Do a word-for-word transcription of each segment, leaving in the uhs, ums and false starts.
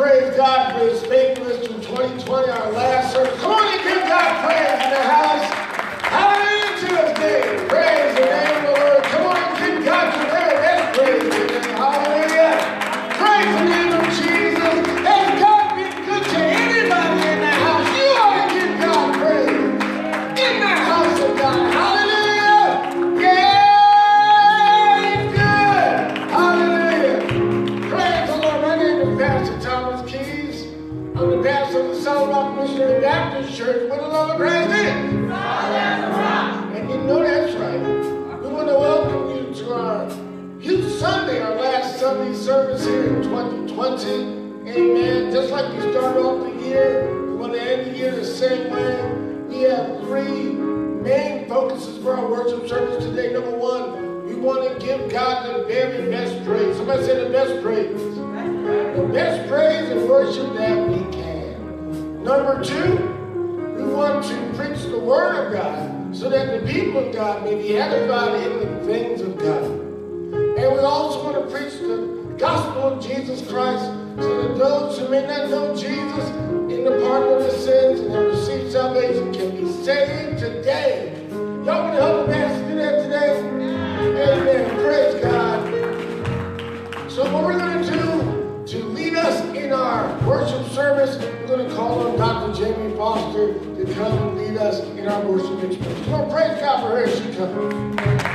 praise God for His faithfulness through twenty twenty, our last service. Come on and give God praise in the house. Hallelujah to His name. Praise the name of the Lord. Come on and give God your very best praise today. Hallelujah. Praise the name of Jesus. Has God been good to anybody in the house? You ought to give God praise in the house of God. Hallelujah. Yeah, He's good. Hallelujah. Praise the Lord. My name is Pastor Thomas Keys. I'm the pastor of the Solid Rock Missionary Baptist Church with a lot of president. And you know that's right. We want to welcome you to our Youth Sunday, our last Sunday service here in twenty twenty. Amen. Just like we started off the year, we want to end the year the same way. We have three main focuses for our worship service today. Number one, we want to give God the very best praise. Somebody say the best praise. The best praise and worship that we can. Number two, we want to preach the Word of God so that the people of God may be edified in the things of God. And we also want to preach the gospel of Jesus Christ so that those who may not know Jesus in the pardon of their sins and have received salvation can be saved today. Y'all want to help the pastor do that today? Amen. Praise God. So what we're going to do to lead us in our worship service, we're going to call on Doctor Jamie Foster to come and lead us in our worship experience. Come on, praise God for her as she comes.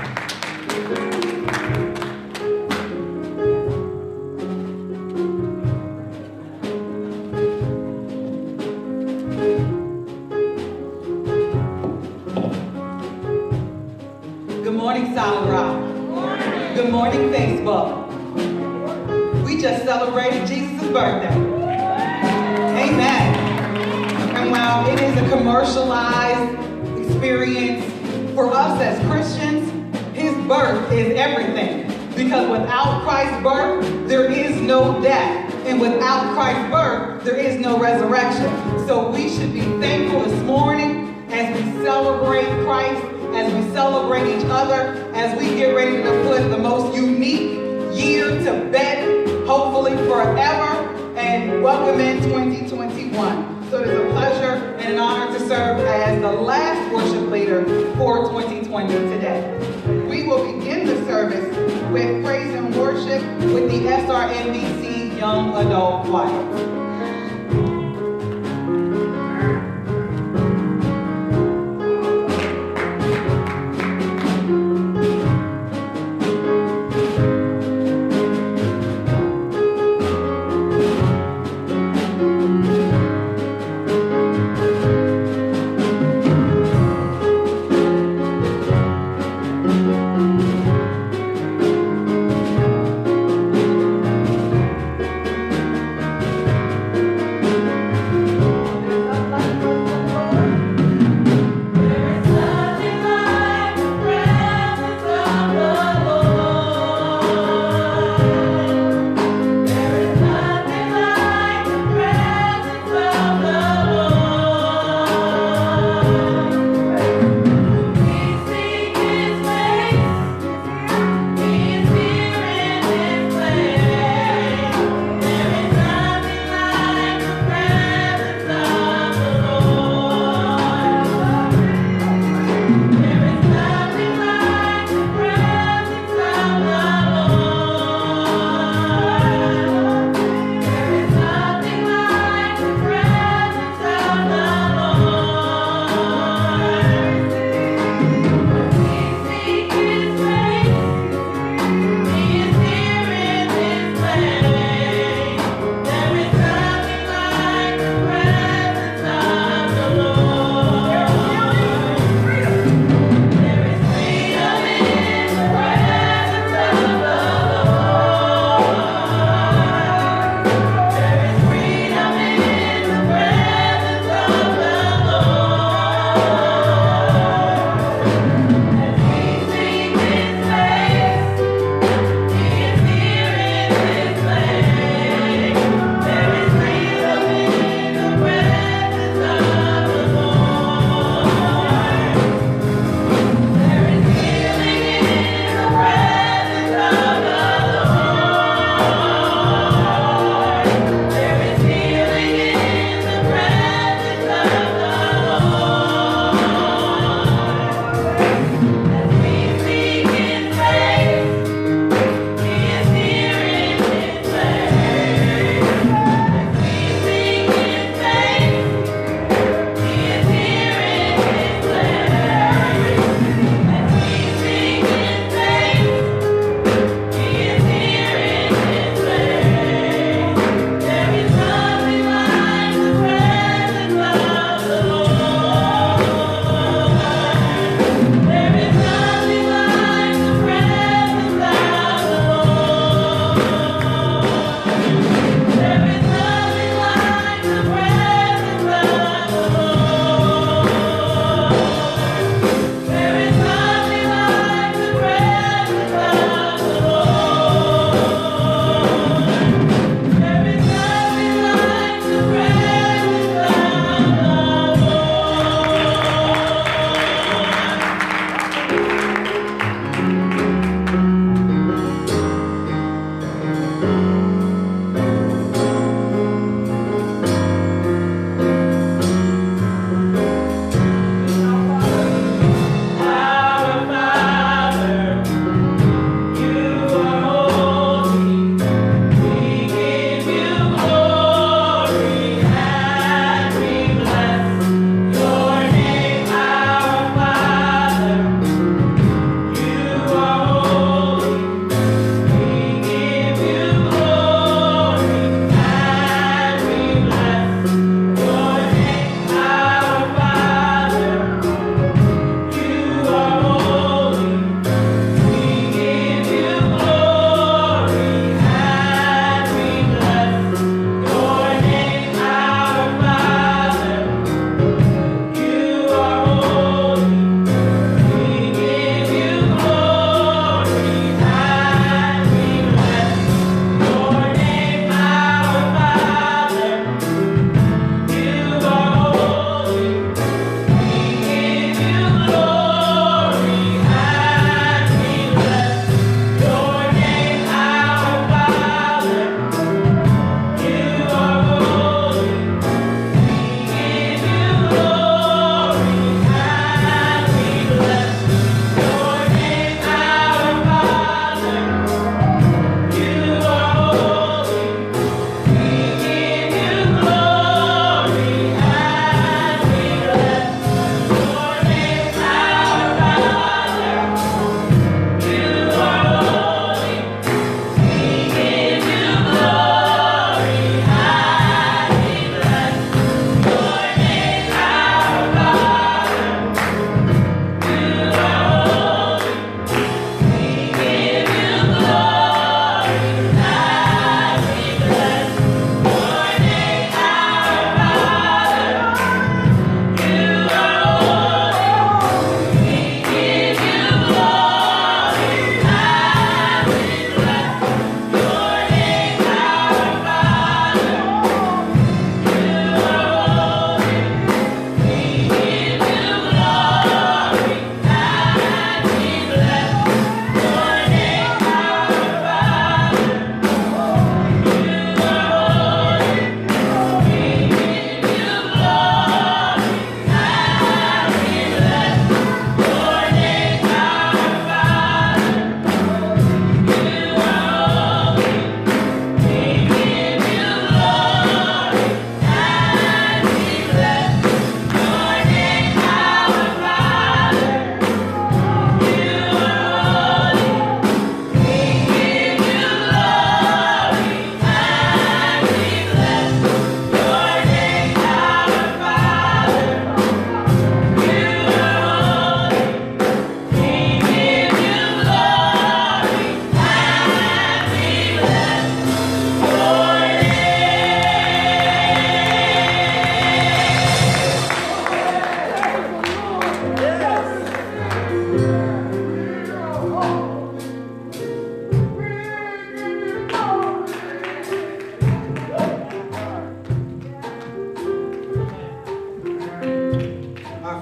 Good morning, Solid Rock. Good morning. Good morning, Facebook. We just celebrated Jesus' birthday. Amen. And while it is a commercialized experience for us as Christians, His birth is everything. Because without Christ's birth, there is no death. And without Christ's birth, there is no resurrection. So we should be thankful this morning as we celebrate Christ, as we celebrate each other, as we get ready to put the most unique year to bed, hopefully forever, and welcome in twenty twenty-one. So it is a pleasure and an honor to serve as the last worship leader for twenty twenty today. We will begin the service with praise and worship with the S R N B C Young Adult Choir. Thank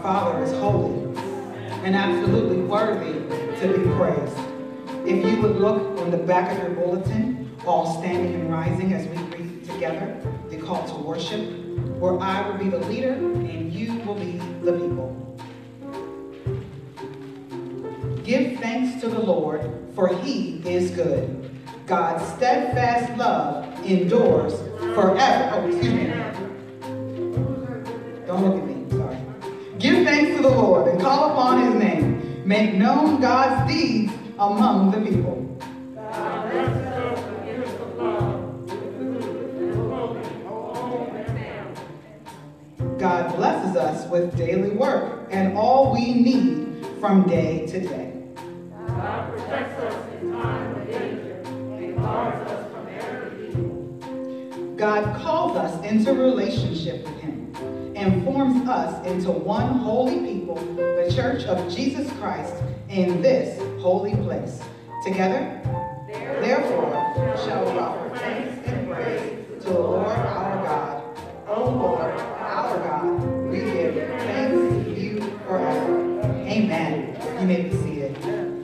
Father is holy and absolutely worthy to be praised. If you would look on the back of your bulletin, all standing and rising as we read together the call to worship, where I will be the leader and you will be the people. Give thanks to the Lord, for he is good. God's steadfast love endures forever. Oh, excuse me. Don't look at me, sorry. Give thanks to the Lord and call upon his name. Make known God's deeds among the people. God blesses us with daily work and all we need from day to day. God protects us in time of danger and guards us from every evil. God calls us into relationship with him and forms us into one holy people, the Church of Jesus Christ, in this holy place. Together, therefore, shall we offer thanks and praise to the Lord our God. O Lord, our God, we give thanks to you forever. Amen. You may be seated.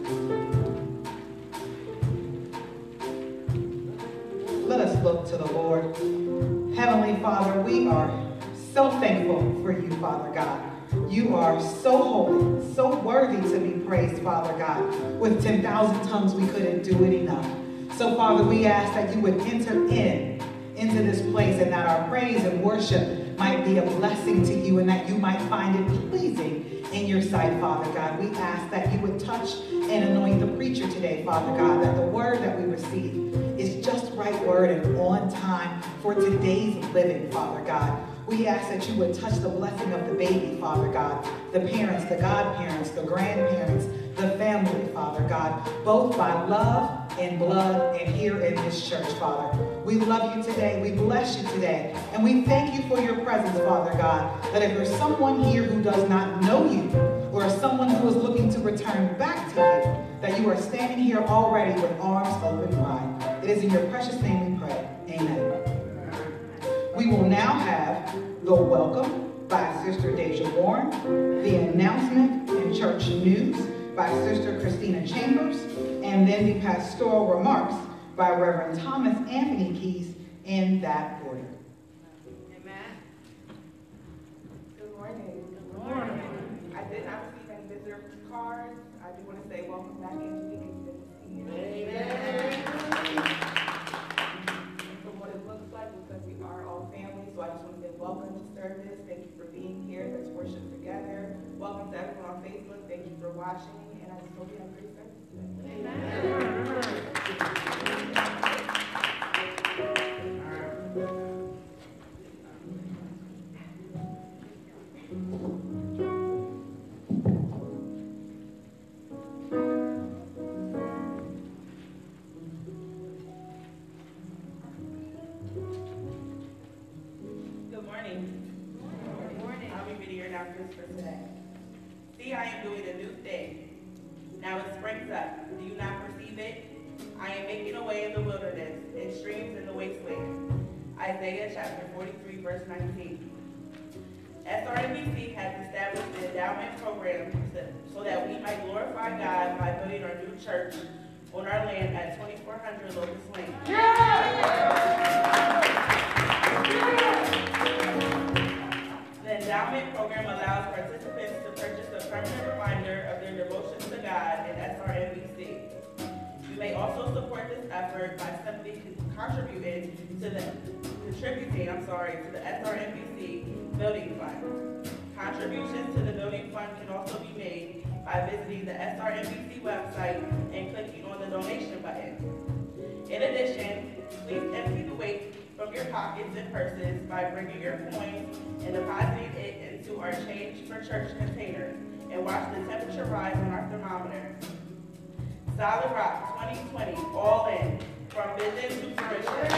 Let us look to the Lord. Heavenly Father, we are so thankful for you, Father God. You are so holy, so worthy to be praised, Father God. With ten thousand tongues, we couldn't do it enough. So, Father, we ask that you would enter in into this place and that our praise and worship might be a blessing to you and that you might find it pleasing in your sight, Father God. We ask that you would touch and anoint the preacher today, Father God, that the word that we receive is just right word and on time for today's living, Father God. We ask that you would touch the blessing of the baby, Father God, the parents, the godparents, the grandparents, the family, Father God, both by love and blood and here in this church, Father. We love you today. We bless you today. And we thank you for your presence, Father God, that if there's someone here who does not know you or someone who is looking to return back to you, that you are standing here already with arms open wide. It is in your precious name we pray. Amen. We will now have the welcome by Sister Deja Warren, the announcement and church news by Sister Christina Chambers, and then the pastoral remarks by Reverend Thomas Anthony Keys in that order. Amen. Good morning. Good morning. I did not receive any visitor cards. I do want to say welcome back, Angelique. It's good to see you. Amen. From what it looks like, because we are all family, so I just want to say welcome to service. Thank you for being here. Let's worship together. Welcome to everyone on Facebook. Thank you for watching, and I just hope you have a great service today. Amen. Good morning. Good morning. I'll be reading your announcements for today. See, I am doing a new thing. Now it springs up. Do you not perceive it? I am making a way in the wilderness and streams in the wasteland. Isaiah chapter forty-three, verse nineteen. S R N B C has established an endowment program so that we might glorify God by building our new church on our land at twenty-four hundred Locust Lane. The endowment program allows participants to purchase a permanent reminder of their devotion to God in S R N B C. You may also support this effort by simply contributing to the contributing, I'm sorry, to the S R N B C Building Fund. Contributions to the building fund can also be made by visiting the S R N B C website and clicking on the donation button. In addition, please empty the weight from your pockets and purses by bringing your coins and depositing it into our Change for Church container, and watch the temperature rise on our thermometer. Solid Rock twenty twenty, all in, from vision to fruition.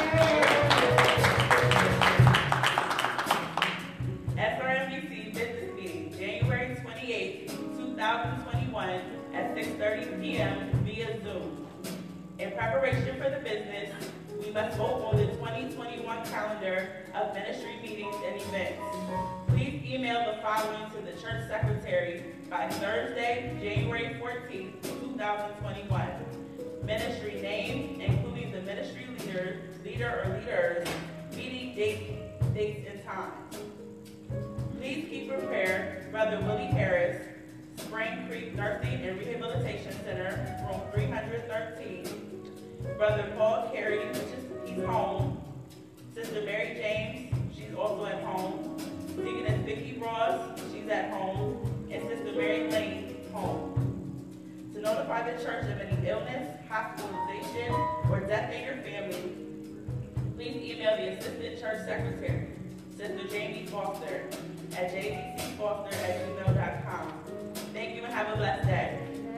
S R N B C Business Meeting, January twenty-eighth, two thousand twenty-one at six thirty p m via Zoom. In preparation for the business, we must vote on the twenty twenty-one calendar of ministry meetings and events. Please email the following following to the church secretary by Thursday, January fourteenth, two thousand twenty-one. Ministry name, including the ministry leader, leader or leaders, meeting date, dates and times. Please keep in prayer Brother Willie Harris, Spring Creek Nursing and Rehabilitation Center, room three hundred thirteen. Brother Paul Carey, which is he's home. Sister Mary James, she's also at home. Deaconess Vicki Ross, she's at home. And Sister Mary Lane, home. To notify the church of any illness, hospitalization, or death in your family, please email the Assistant Church Secretary, Sister Jamie Foster, at j b c foster at gmail dot com. Thank you and have a blessed day.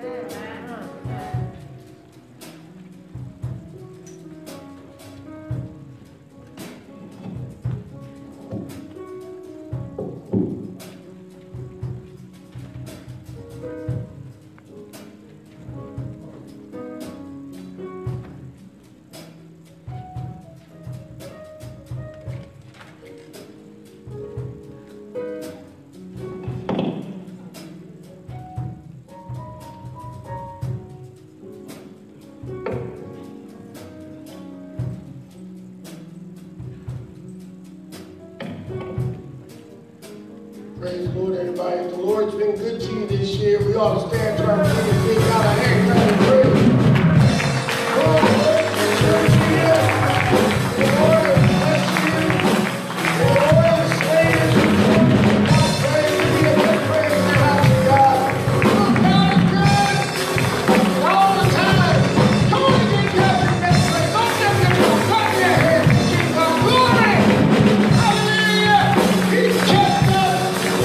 Praise the Lord, everybody. If the Lord's been good to you this year, we ought to stand to our feet and give God a hand clap of praise. Lord, the church here. The Lord has blessed you. The Lord has slain you. God praise to be a good praise in the house of God. Look, God is good. And all the time. Come on and give God your best praise. Don't let them go. Clap your hands and give God glory. Hallelujah. He's kept us.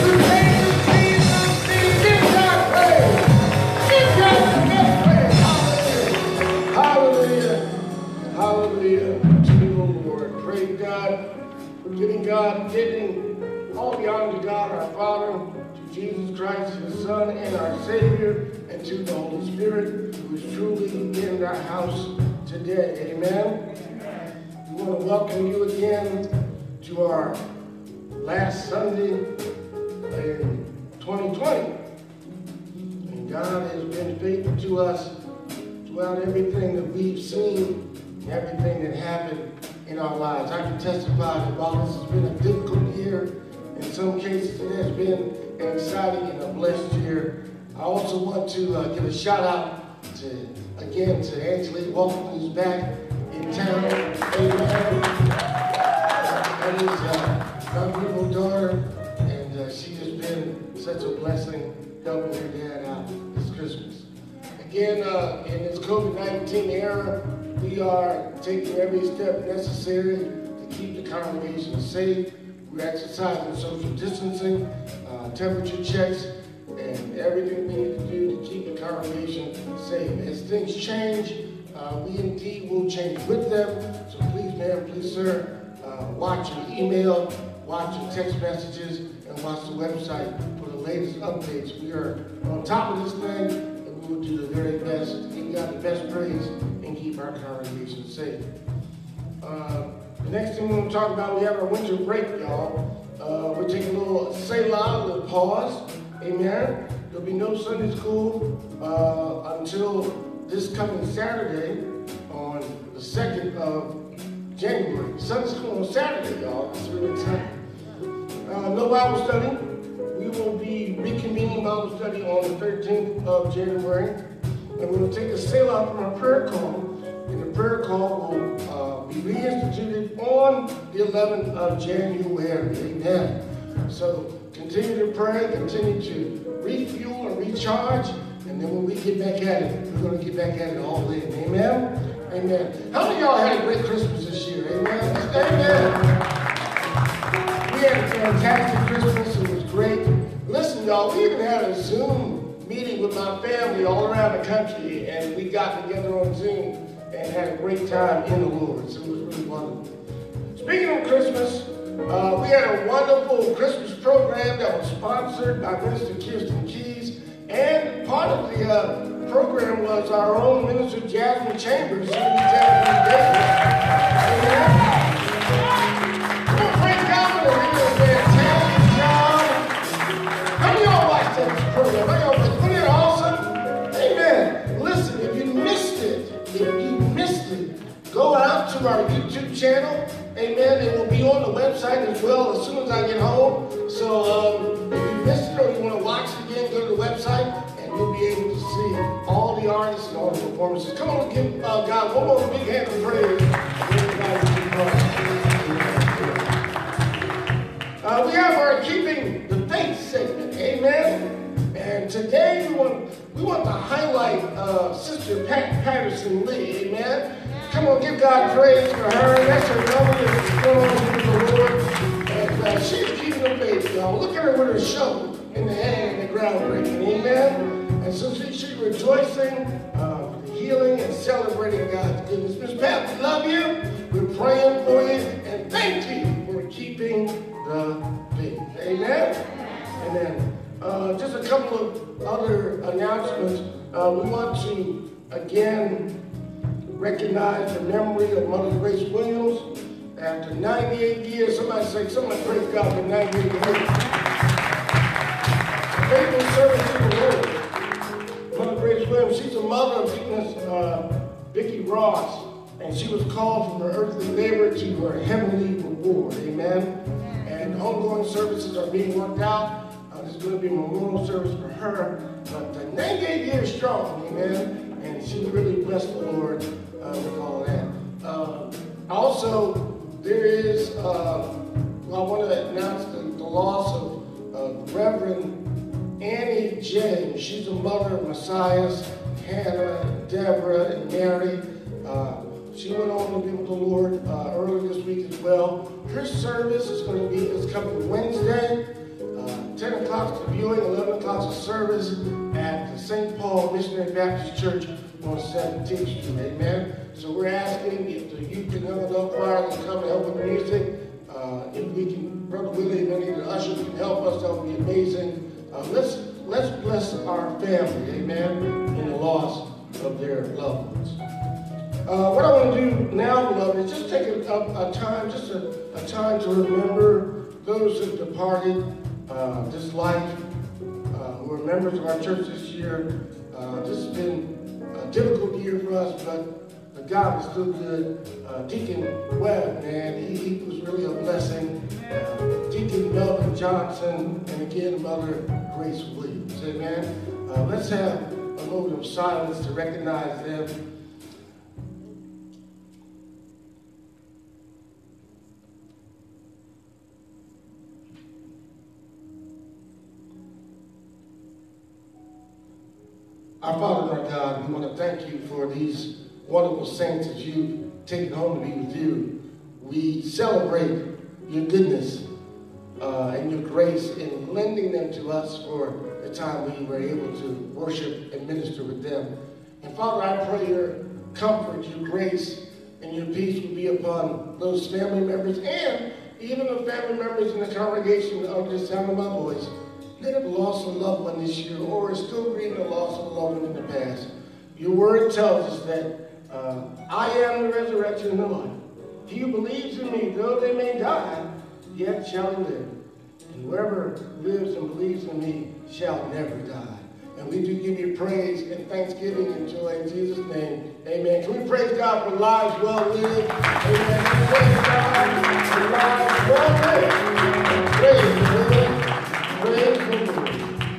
Hallelujah. Hallelujah to the Lord. Praise God. Giving God, giving all the honor to God, our Father, to Jesus Christ, His Son, and our Savior, and to the Holy Spirit, who is truly in our house today. Amen. We want to welcome you again to our last Sunday in twenty twenty. And God has been faithful to us throughout everything that we've seen and everything that happened in our lives. I can testify that while this has been a difficult year, in some cases it has been an exciting and a blessed year. I also want to uh, give a shout out to, again, to Angela Walton, who's back in town. Amen. That is uh, my beautiful daughter, and uh, she has been such a blessing helping her dad out this Christmas. Again, uh, in this COVID nineteen era, we are taking every step necessary to keep the congregation safe. We're exercising social distancing, uh, temperature checks, and everything we need to do to keep the congregation safe. As things change, uh, we indeed will change with them. So please, ma'am, please, sir, uh, watch your email, watch your text messages, and watch the website for the latest updates. We are on top of this thing. We'll do the very best to give God the best praise and keep our congregation safe. Uh, the next thing we're going to talk about, we have our winter break, y'all. Uh, we're taking a little Selah, a little pause. Amen. There'll be no Sunday school uh, until this coming Saturday on the second of January. Sunday school on Saturday, y'all. It's really exciting. Uh, no Bible study. We will be reconvening Bible study on the thirteenth of January. And we're going to take a Selah from our prayer call. And the prayer call will uh, be reinstituted on the eleventh of January. Amen. So continue to pray, continue to refuel and recharge. And then when we get back at it, we're going to get back at it all in. Amen. Amen. How many of y'all had a great Christmas this year? Amen. Amen. We had a fantastic Christmas. It was great. Listen, y'all, we even had a Zoom meeting with my family all around the country, and we got together on Zoom and had a great time in the Lord. So it was really wonderful. Speaking of Christmas, uh, we had a wonderful Christmas program that was sponsored by Minister Kirsten Keys, and part of the uh, program was our own Minister Jasmine Chambers. So we Praise God, we did a fantastic job. and praise. Uh, we have our Keeping the Faith segment. Amen. And today we want we want to highlight uh, Sister Pat Patterson Lee. Amen. Come on, give God praise for her. That's her number that's going on with the Lord. And uh, she's keeping the faith, y'all. Look at her with her shovel in the hand and the groundbreaking. Amen. And so she, she's rejoicing, uh, healing, and celebrating God's goodness. Miss Pat, we love you. We're praying for you. And thank you for keeping the faith. Amen. Amen. Uh, just a couple of other announcements. Uh, we want to, again, recognize the memory of Mother Grace Williams. After ninety-eight years, somebody say, somebody praise God for ninety-eight years. Faithful service to the Lord. Mother Grace Williams, she's the mother of Deaconess uh, Vicki Ross, and she was called from her earthly labor to her heavenly reward. Amen. And ongoing services are being worked out. Uh, there's going to be a memorial service for her. But uh, ninety-eight years strong, amen. And she really blessed the Lord uh, with all that. Uh, also, there is, uh, well, I want to announce the, the loss of uh, Reverend Annie James. She's the mother of Messias, Hannah, Deborah, and Mary. Uh, she went on to be with the Lord uh, earlier this week as well. Her service is going to be this coming Wednesday. Uh, ten o'clock is the viewing, eleven o'clock is the service at the Saint Paul Missionary Baptist Church on seventeenth Street. Amen. So we're asking if the youth and young adult choir can come and help with the music. Uh, if we can, Brother Willie and any of the ushers can help us, that would be amazing. Uh, let's let's bless our family, amen, in the loss of their loved ones. Uh, what I want to do now, beloved, is just take a, a, a time, just a, a time to remember those who have departed uh, this life, uh, who are members of our church this year. Uh, this has been a difficult year for us, but God is still good. Uh, Deacon Webb, man, he, he was really a blessing. Uh, Deacon Melvin Johnson, and again, Mother Grace Williams. Amen. Uh, let's have a moment of silence to recognize them. Our Father and our God, we want to thank you for these wonderful saints that you've taken home to be with you. We celebrate your goodness uh, and your grace in lending them to us for the time we were able to worship and minister with them. And Father, I pray your comfort, your grace, and your peace will be upon those family members and even the family members in the congregation under the sound of my voice that have lost a loved one this year or are still grieving the loss of a loved one in the past. Your word tells us that Uh, I am the resurrection and the life. He who believes in me, though they may die, yet shall he live. And whoever lives and believes in me shall never die. And we do give you praise and thanksgiving and joy in Jesus' name. Amen. Can we praise God for lives well lived? Amen. Can we praise God for lives well lived? Praise the Lord. Praise the Lord.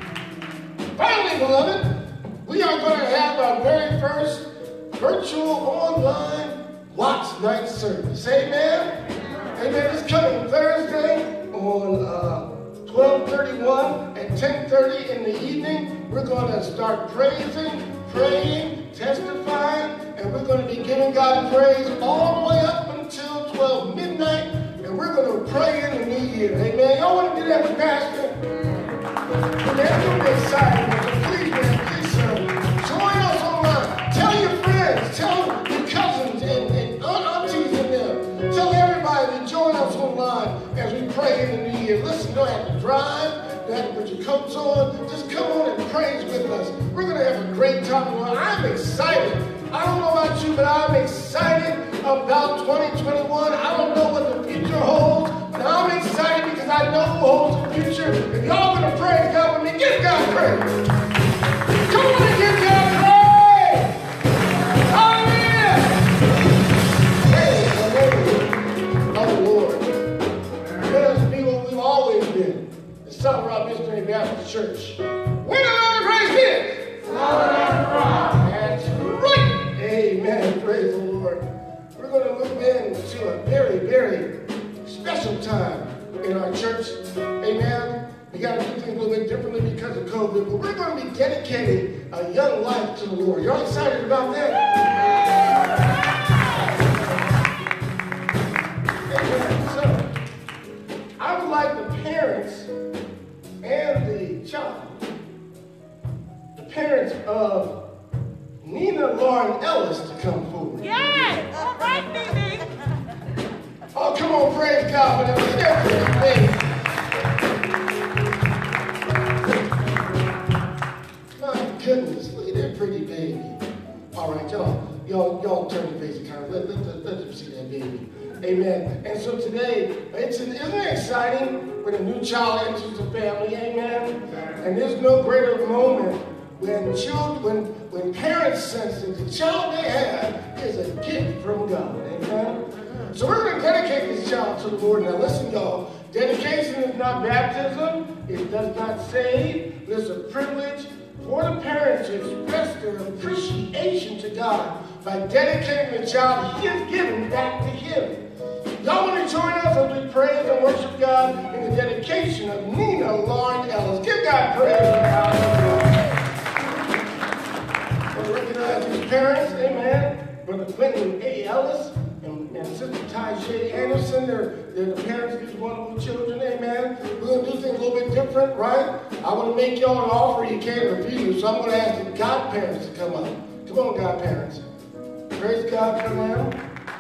Finally, beloved, we are going to have our very first virtual online Watch Night service. Amen? Amen. It's coming Thursday on uh, twelve thirty-one at ten thirty in the evening. We're going to start praising, praying, testifying, and we're going to be giving God praise all the way up until twelve midnight, and we're going to pray in the new year. Amen. Y'all want to do that with Pastor? Well, that's going to be exciting. So please, man, please, sir, join us online. Tell your friends, tell your cousins and, and aunties and them. Tell everybody to join us online as we pray in the new year. Listen, you don't have to drive. You don't have to put your coats on. Just come on and praise with us. We're going to have a great time. I'm excited. I don't know about you, but I'm excited about twenty twenty-one. I don't know what the future holds, but I'm excited because I know who holds the future. If y'all going to praise God with me, give God praise. Come on and give God praise. Hallelujah. Praise the Lord. Oh, Lord. Let us be what we've always been. The Solid Rock Missionary Baptist Church. We're not going to praise Him. Solid Rock. That's right. Amen. Praise the Lord. to a very, very special time in our church. Amen. We got to do things a little bit differently because of COVID, but we're going to be dedicating a young life to the Lord. Y'all excited about that? Amen. So, I would like the parents and the child, the parents of Nina Lauren Ellis, to come forward. Yes! All right, Nene. Oh, come on, praise God for them. They're pretty big. My goodness, look at that pretty baby. All right, y'all, y'all, y'all turn your face and kind of let, let, let, let them see that baby. Amen. And so today, it's an, isn't it exciting when a new child enters the family? Amen. And there's no greater moment when children, when, when parents sense that the child they have is a gift from God. Amen. So we're going to dedicate this child to the Lord. Now listen, y'all. Dedication is not baptism. It does not save. It's a privilege for the parents to express their appreciation to God by dedicating the child He has given back to Him. Y'all want to join us as we praise and worship God in the dedication of Nina Lauren Ellis. Give God praise. I want to recognize His parents, amen. Brother Quentin A. Ellis and, and Sister Ty Shay Anderson. They're, they're the parents of these wonderful children, amen. We're going to do things a little bit different, right? I want to make y'all an offer you can't refuse, so I'm going to ask the godparents to come up. Come on, godparents. Praise God for them.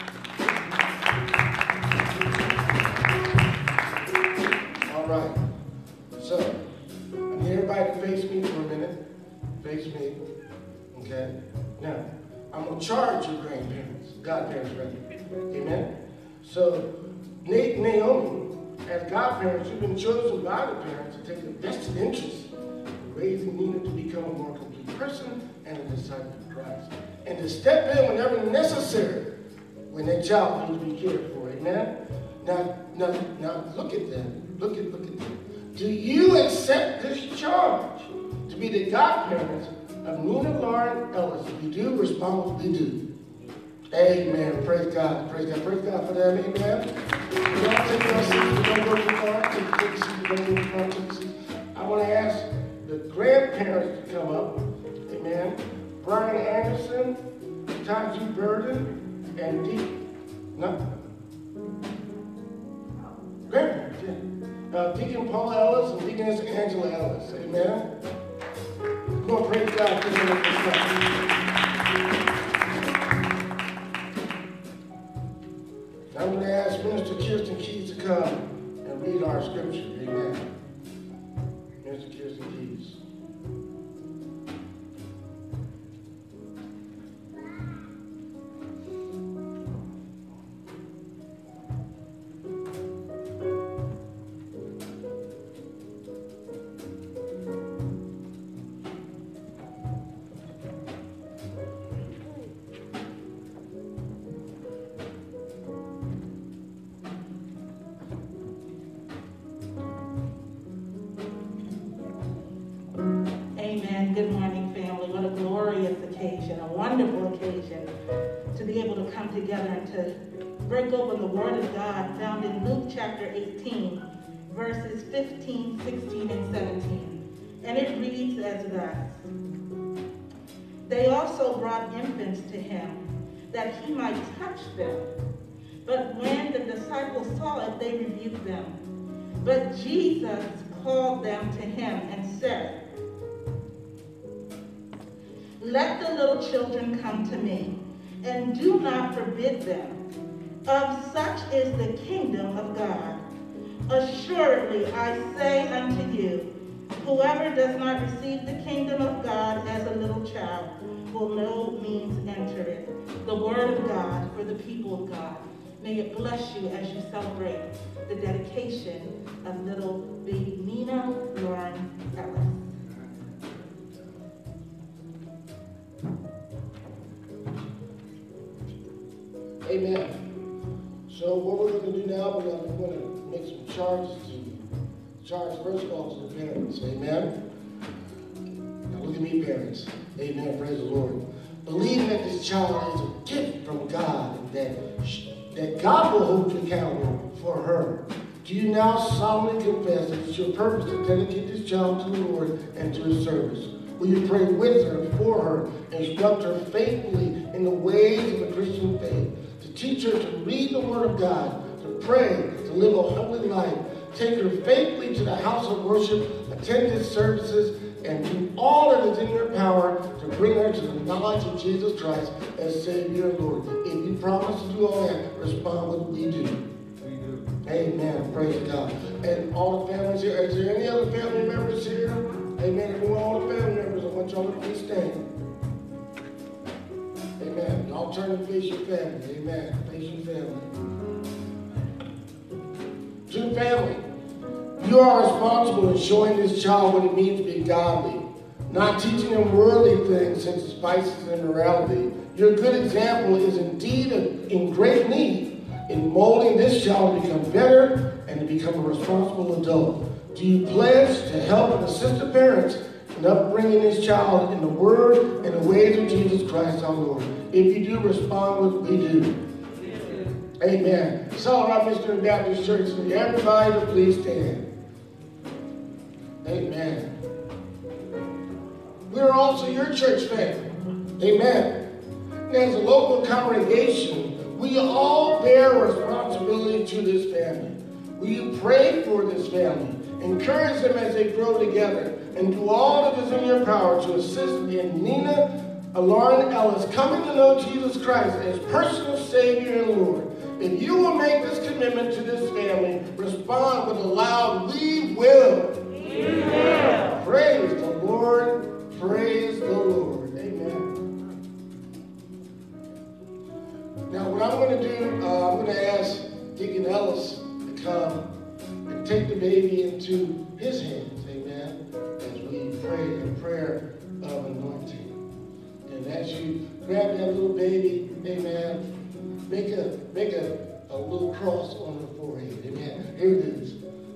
All right. So, I need everybody to face me for a minute. Face me. Okay? Now, I'm going to charge your grandparents, godparents, rather. Amen? So, Nate and Naomi, as godparents, you've been chosen by the parents to take a vested interest in raising Nina to become a more complete person and a disciple of Christ. And to step in whenever necessary when that child needs to be cared for. Amen? Now, now, now look at them. Look at, look at them. Do you accept this charge to be the godparents of Nina Lauren Ellis? If you do, responsibly do. Amen. Praise God. Praise God. Praise God for them. Amen. Y'all take your seats. Don't go too far. Take your seats. Don't go too far. Take your seats. I want to ask the grandparents to come up. Amen. Brian Anderson, Taji Burden, and Deacon. No. Grandparents, yeah. Uh, Deacon Paul Ellis and Deaconess Angela Ellis. Amen. Come on, praise God for them. I'm going to ask Minister Kirsten Keys to come and read our scripture. Amen. Minister Kirsten Keys. Good morning, family. What a glorious occasion, a wonderful occasion to be able to come together and to break open the Word of God found in Luke chapter eighteen, verses fifteen, sixteen, and seventeen. And it reads as thus. They also brought infants to him, that he might touch them. But when the disciples saw it, they rebuked them. But Jesus called them to him and said, let the little children come to me, and do not forbid them. Of such is the kingdom of God. Assuredly, I say unto you, whoever does not receive the kingdom of God as a little child will no means enter it. The word of God for the people of God. May it bless you as you celebrate the dedication of little baby Nina Lauren Ellis. Amen. So what we're going to do now, we're going to, we're going to make some charges to charge first of all to the parents. Amen. Now look at me, parents. Amen. Praise the Lord. Believing that this child is a gift from God and that that God will hold you accountable for her. Do you now solemnly confess that it's your purpose to dedicate this child to the Lord and to his service? Will you pray with her, for her, instruct her faithfully in the ways of the Christian faith, to teach her to read the Word of God, to pray, to live a holy life, take her faithfully to the house of worship, attend his services, and do all that is in your power to bring her to the knowledge of Jesus Christ as Savior and Lord? If you promise to do all that, respond with we do. We do. Amen. Praise God. And all the families here, is there any other family members here? Amen. If you want all the family members, I want y'all to please stand. Amen. Y'all turn and face your family. Amen. Face your family. To the family, you are responsible in showing this child what it means to be godly, not teaching him worldly things such as vices and immorality. Your good example is indeed in great need in molding this child to become better and to become a responsible adult. Do you pledge to help and assist the parents in upbringing this child in the Word and the ways of Jesus Christ our Lord? If you do, respond with we do. Amen. Solid Rock Missionary Baptist Church, everybody to please stand. Amen. We are also your church family. Amen. And as a local congregation, we all bear responsibility to this family. Will you pray for this family? Encourage them as they grow together, and do all that is in your power to assist in Nina Lauren Ellis coming to know Jesus Christ as personal Savior and Lord. If you will make this commitment to this family, respond with a loud, we will. We will. Praise the Lord. Praise the Lord. Amen. Now, what I'm going to do, uh, I'm going to ask Deacon Ellis to come and take the baby into his hands, amen, as we pray a prayer of anointing. And as you grab that little baby, amen, make a make a, a little cross on her forehead, amen. Here it is.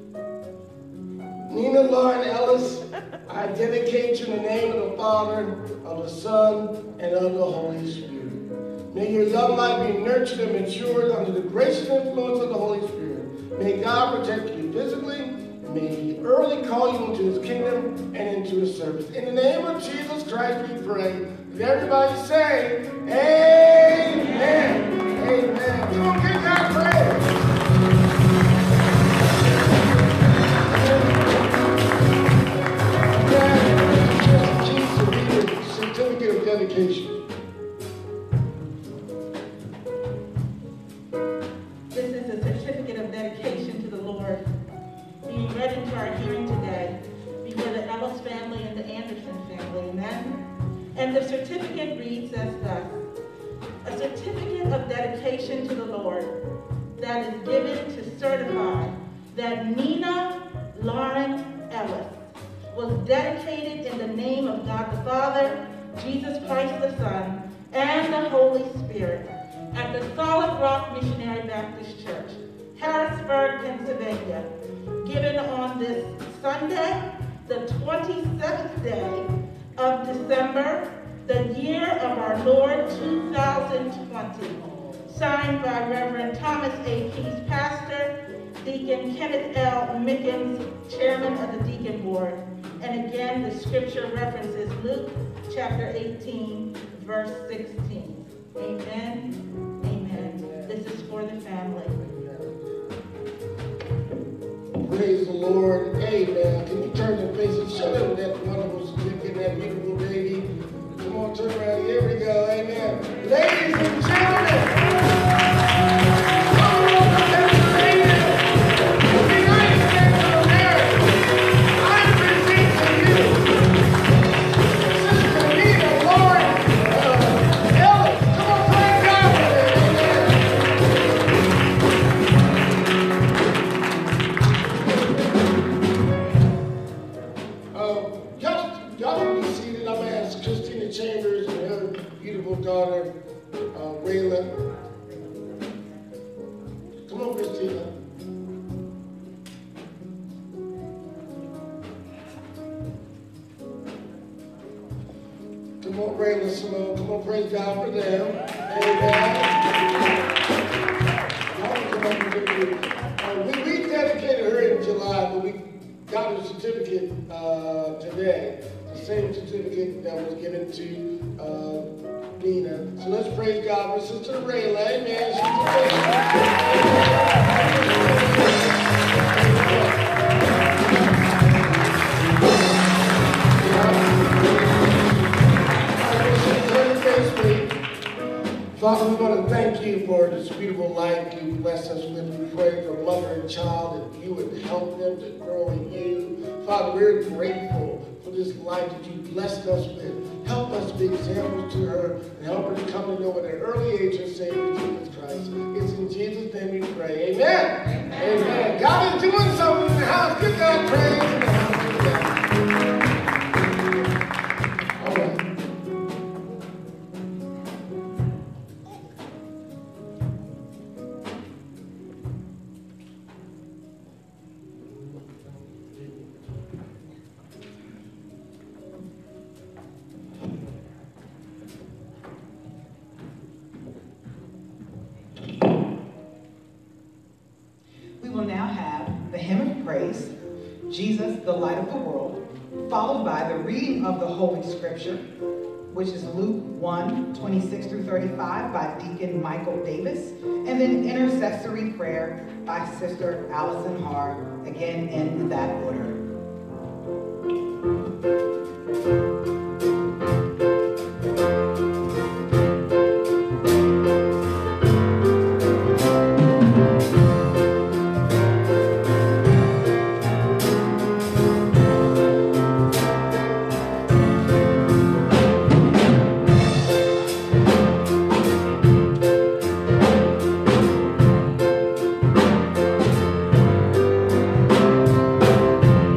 Nina Lauren Ellis, I dedicate you in the name of the Father, of the Son, and of the Holy Spirit. May your young life be nurtured and matured under the gracious influence of the Holy Spirit. May God protect you physically, and may He early call you into His kingdom and into His service. In the name of Jesus Christ we pray. Let everybody say, Amen. Amen. Come on, give God praise. Certificate of dedication. This is a certificate of dedication to the Lord, being read into our hearing today before the Ellis family and the Anderson family. Amen. And the certificate reads as thus: a certificate of dedication to the Lord that is given to certify that Nina Lauren Ellis was dedicated in the name of God the Father, Jesus Christ the Son, and the Holy Spirit at the Solid Rock Missionary Baptist Church, Harrisburg, Pennsylvania, given on this Sunday, the twenty-seventh day of December, the year of our Lord two thousand twenty. Signed by Reverend Thomas A. Peace, Pastor, Deacon Kenneth L. Mickens, Chairman of the Deacon Board. And again, the scripture references Luke chapter eighteen, verse sixteen. Amen. Amen. This is for the family. Praise the Lord. Amen. Can you turn your faces? Show them that wonderful certificate, that beautiful baby. Come on, turn around. Here we go. Amen. Ladies and gentlemen. Daughter, uh, Rayla. Come on, Christina. Come on, Rayla Simone. Come on, praise God for them. Amen. got a certificate uh, today, the same certificate that was given to uh, Nina. So let's praise God for Sister Rayla. Amen. Father, we want to thank you for this beautiful life you blessed us with. We pray for mother and child that you would help them to grow in you. Father, we're grateful for this life that you blessed us with. Help us to be examples to her and help her to come to know at an early age her Savior Jesus Christ. It's in Jesus' name we pray. Amen. Amen. Amen. God is doing something in the house. Give God praise in the house. All right. Jesus, the light of the world, followed by the reading of the Holy Scripture, which is Luke one, twenty-six through thirty-five by Deacon Michael Davis, and then intercessory prayer by Sister Allison Hart, again in that order. Thank you.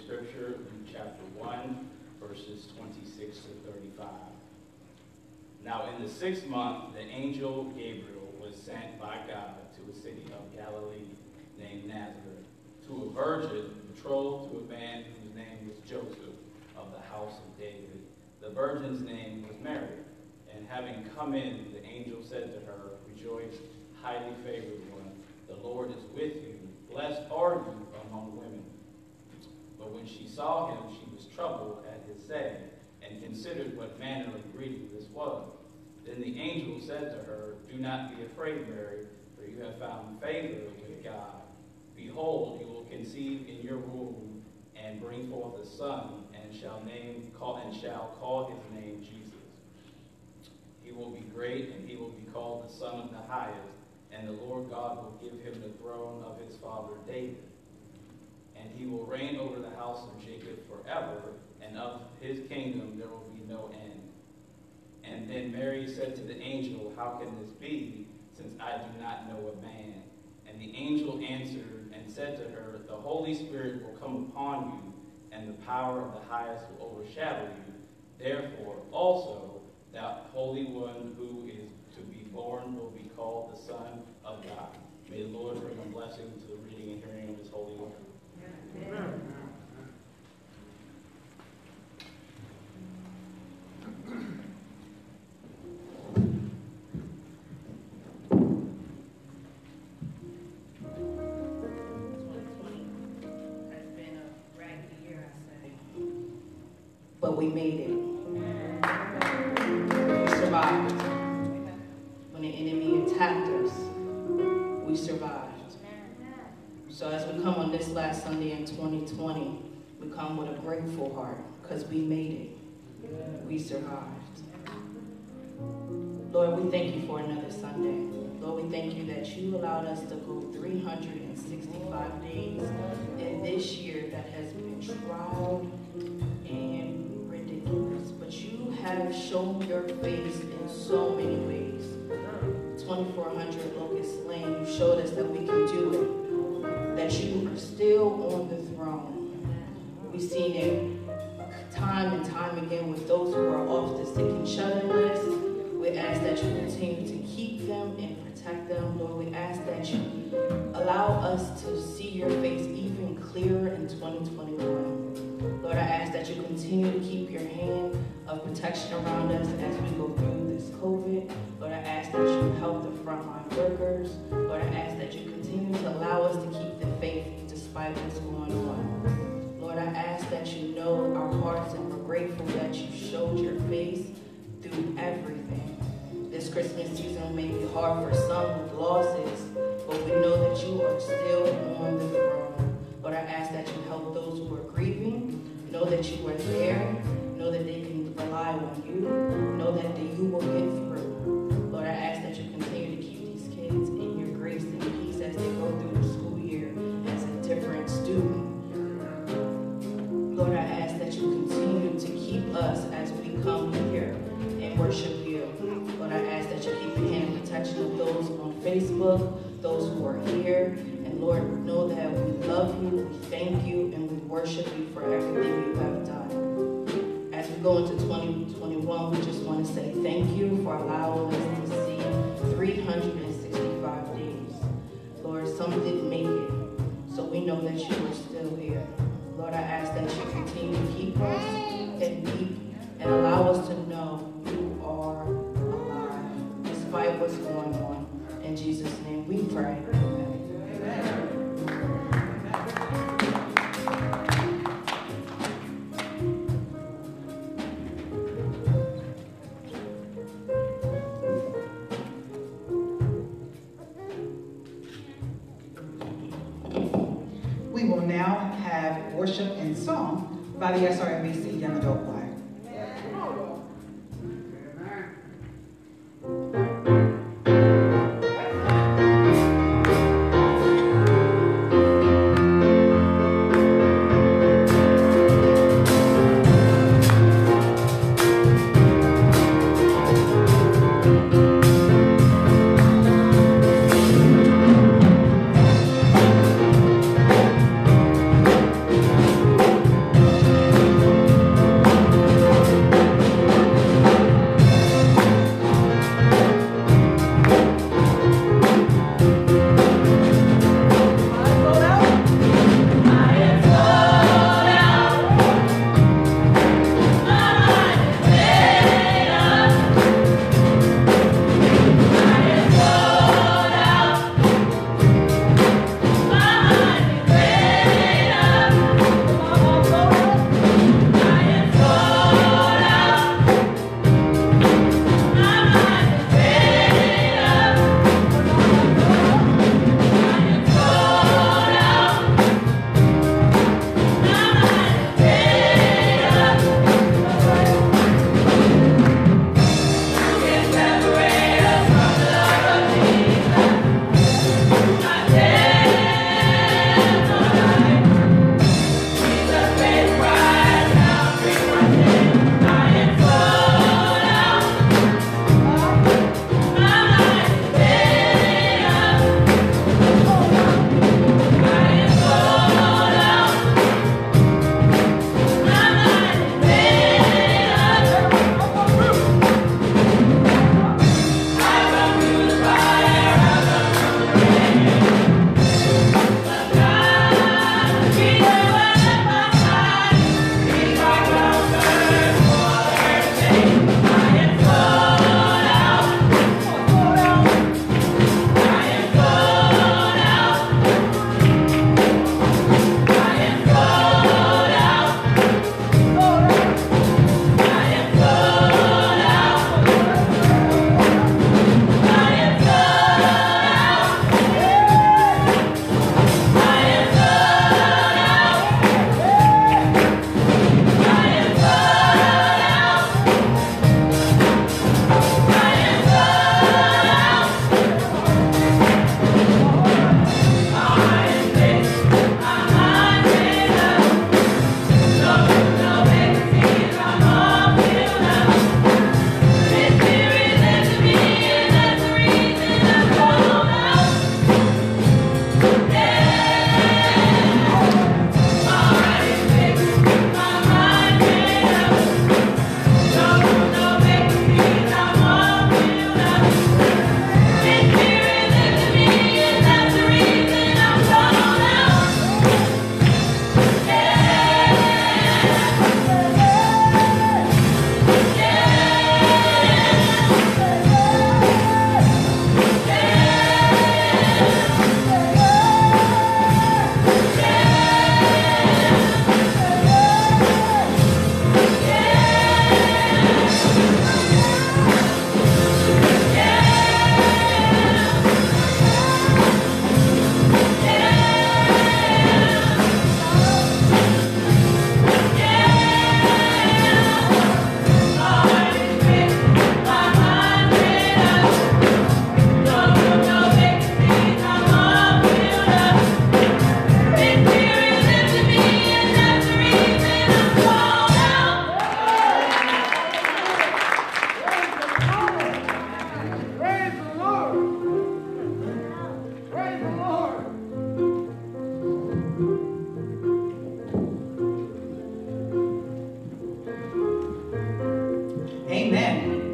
Scripture, Luke chapter one, verses twenty-six to thirty-five. Now in the sixth month, the angel Gabriel was sent by God to a city of Galilee named Nazareth, to a virgin betrothed to a man whose name was Joseph, of the house of David. The virgin's name was Mary. And having come in, the angel said to her, Rejoice, highly favored one, the Lord is with you. Blessed are you among women. But when she saw him, she was troubled at his saying, and considered what manner of greeting this was. Then the angel said to her, Do not be afraid, Mary, for you have found favor with God. Behold, you will conceive in your womb and bring forth a son, and shall name call and shall call his name Jesus. He will be great, and he will be called the Son of the Highest, and the Lord God will give him the throne of his father David. And he will reign over the house of Jacob forever, and of his kingdom there will be no end. And then Mary said to the angel, How can this be, since I do not know a man? And the angel answered and said to her, The Holy Spirit will come upon you, and the power of the highest will overshadow you. Therefore also that Holy One who is to be born will be called the Son of God. May the Lord bring a blessing to the reading and hearing of his holy word. Amen. But we made it. We survived. When the enemy attacked us, we survived. So as we come on this last Sunday in twenty twenty, we come with a grateful heart because we made it. We survived. Lord, we thank you for another Sunday. Lord, we thank you that you allowed us to go three hundred sixty-five days in this year that has been trial and ridiculous. But you have shown your face in so many ways. twenty-four hundred Locust Lane, you showed us that we can do it, that you are still on the throne. We've seen it time and time again with those who are off the sick and shut-in list. We ask that you continue to keep them and protect them. Lord, we ask that you allow us to see your face even clearer in twenty twenty-one. Lord, I ask that you continue to keep your hand of protection around us as we go through this COVID. Lord, I ask that you help the frontline workers. Lord, I ask that you continue to allow us to keep the faith despite what's going on. Lord, I ask that you know our hearts and we're grateful that you showed your face through everything. This Christmas season may be hard for some with losses, but we know that you are still on the throne. Lord, I ask that you help those who are grieving, know that you are there, know that they can rely on you, know that you will get through. Lord, I ask that you continue to keep these kids in your grace and peace as they go through the school year as a different student. Lord, I ask that you continue to keep us as we come here and worship you. Lord, I ask that you keep your hand of protection of those on Facebook, those who are here. And Lord, know that we love you, we thank you, and we worship you for everything you have done. As we go into twenty twenty-one, we just want to say thank you for allowing us to see three hundred sixty-five days. Lord, some didn't make it, so we know that you are still here. Lord, I ask that you continue to keep us and keep and allow us to know you are alive, despite what's going on. In Jesus' name we pray. Amen. We will now have worship and song by the S R M B C Young Adult Choir. Thank you.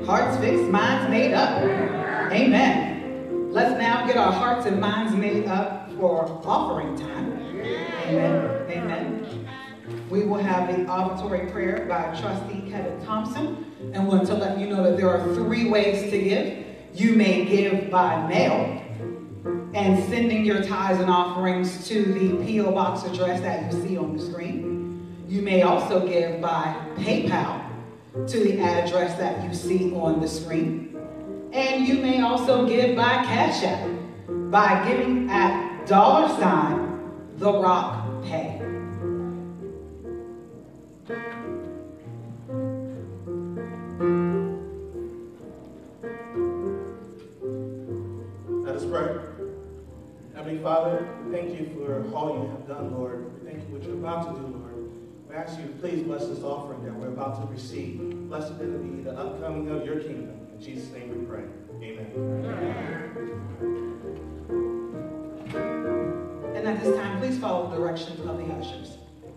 Hearts fixed, minds made up. Amen. Let's now get our hearts and minds made up for offering time. Amen. Amen. We will have the offertory prayer by Trustee Kevin Thompson. And want to let you know that there are three ways to give. You may give by mail and sending your tithes and offerings to the P O box address that you see on the screen. You may also give by PayPal to the address that you see on the screen. And you may also give by Cash App by giving at dollar sign The Rock Pay. Let us pray. Heavenly Father, we thank you for all you have done, Lord. We thank you for what you're about to do, Lord. We ask you to please bless this offering that we're about to receive. Blessed be the upcoming of your kingdom. In Jesus' name we pray. Amen. And at this time, please follow the directions of the ushers.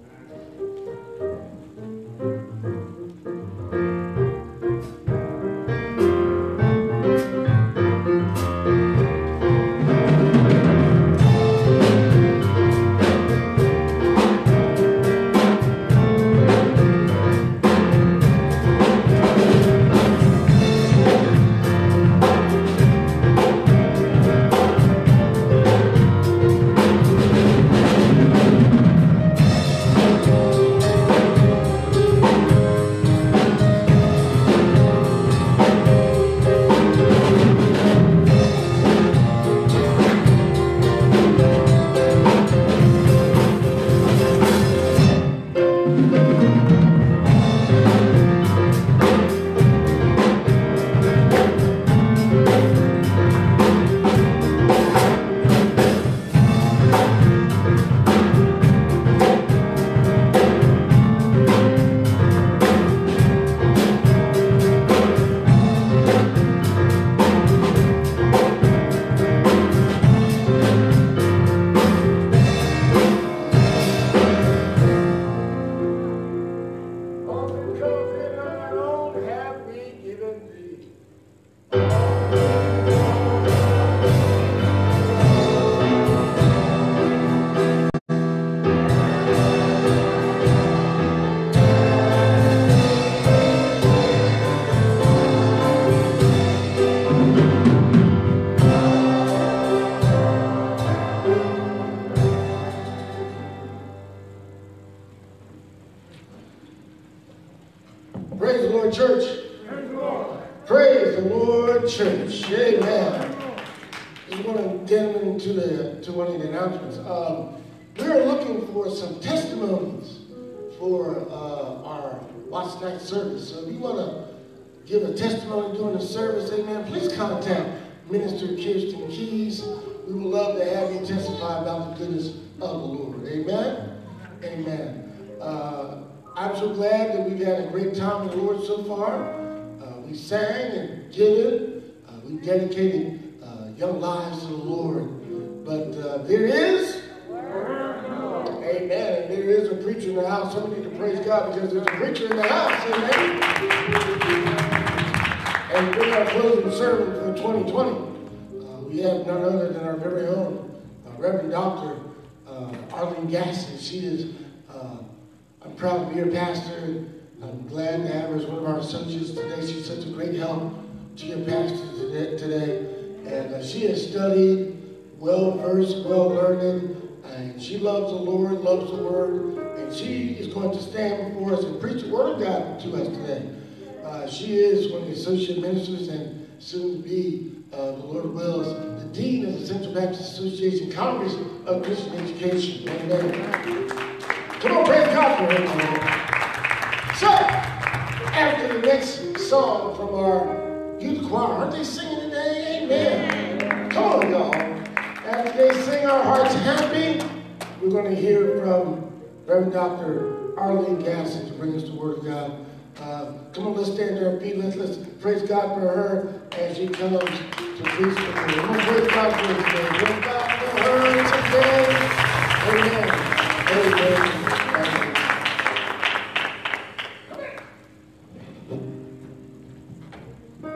Praise the Lord, church. Praise the Lord, church. Amen. Just want to get into the to one of the announcements. Um, we're looking for some testimonies for uh, our Watch Night service. So if you want to give a testimony during the service, amen, please contact Minister Kirsten Keys. We would love to have you testify about the goodness of the Lord. Amen. Amen. Uh, I'm so glad that we've had a great time with the Lord so far. Uh, we sang and given. Uh, we dedicated uh, young lives to the Lord. But uh, there is, amen, and there is a preacher in the house. Somebody need to praise God because there's a preacher in the house. Amen. And we're our closing sermon for twenty twenty. Uh, we have none other than our very own uh, Reverend Doctor uh, Arlene Gasson. She is uh, I'm proud to be her pastor. I'm glad to have her as one of our associates today. She's such a great help to your pastor today. And uh, she has studied, well-versed, well-learned, and she loves the Lord, loves the Word, and she is going to stand before us and preach the Word of God to us today. Uh, she is one of the associate ministers and soon to be, uh, the Lord wills, the Dean of the Central Baptist Association Congress of Christian Education. Amen. Come on, praise God for him. So, after the next song from our youth choir, aren't they singing today? Amen. Come on, y'all. After they sing Our Hearts Happy, we're going to hear from Reverend Doctor Arlene Gasson to bring us the Word of God. Uh, come on, let's stand there and feet. Let's, let's praise God for her as she comes to preach the Word. Come on, praise God for her today. Praise God for her today. Amen. Amen. Amen.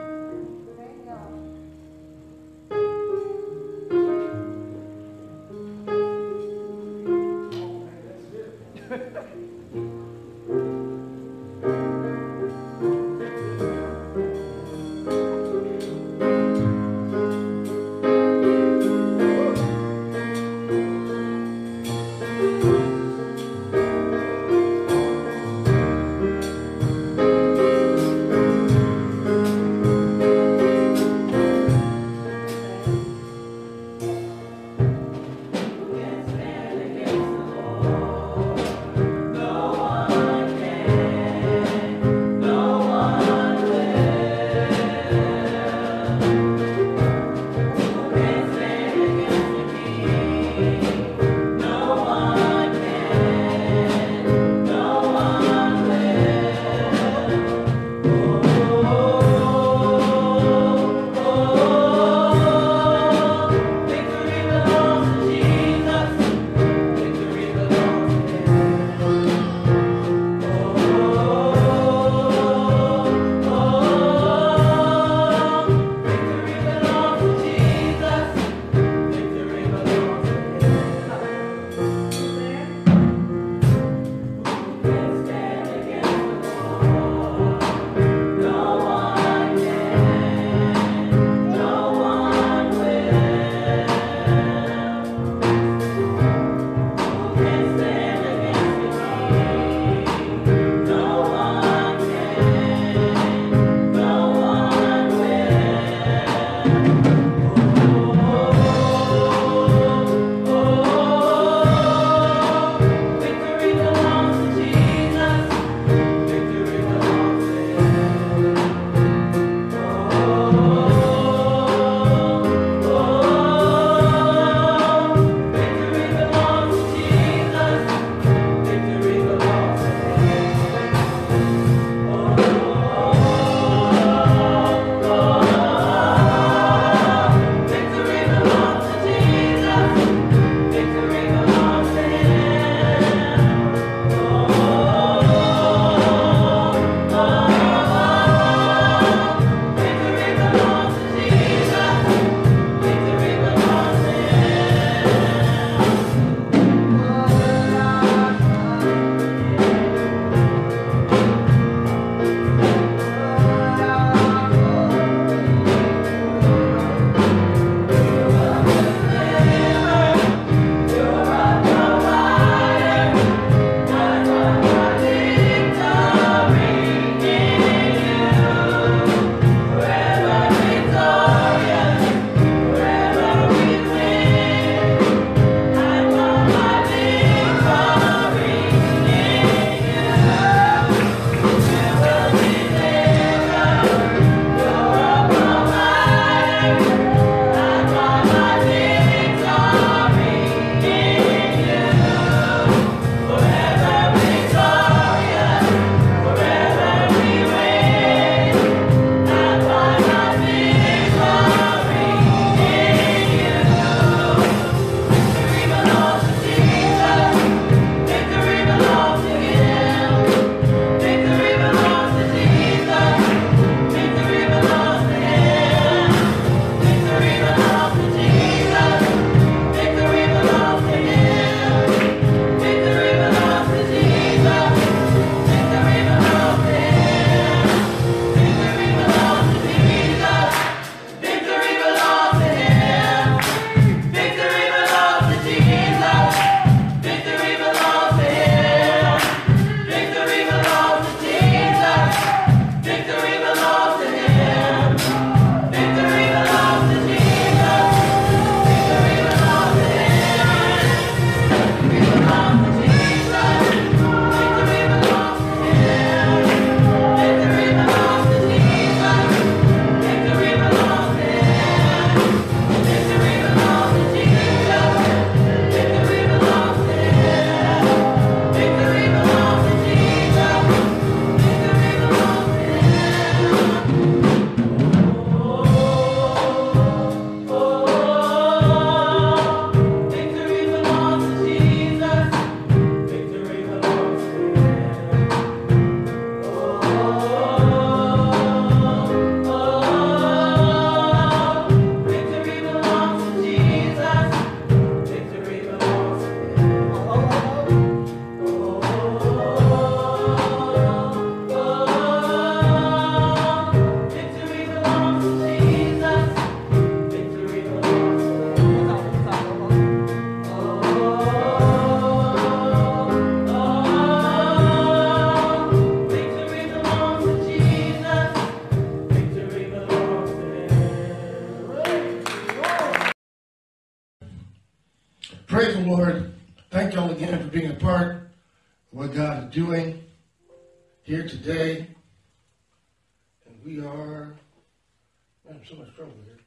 praise the Lord. Thank y'all again for being a part of what God is doing here today. And we are, man, I'm so much trouble here.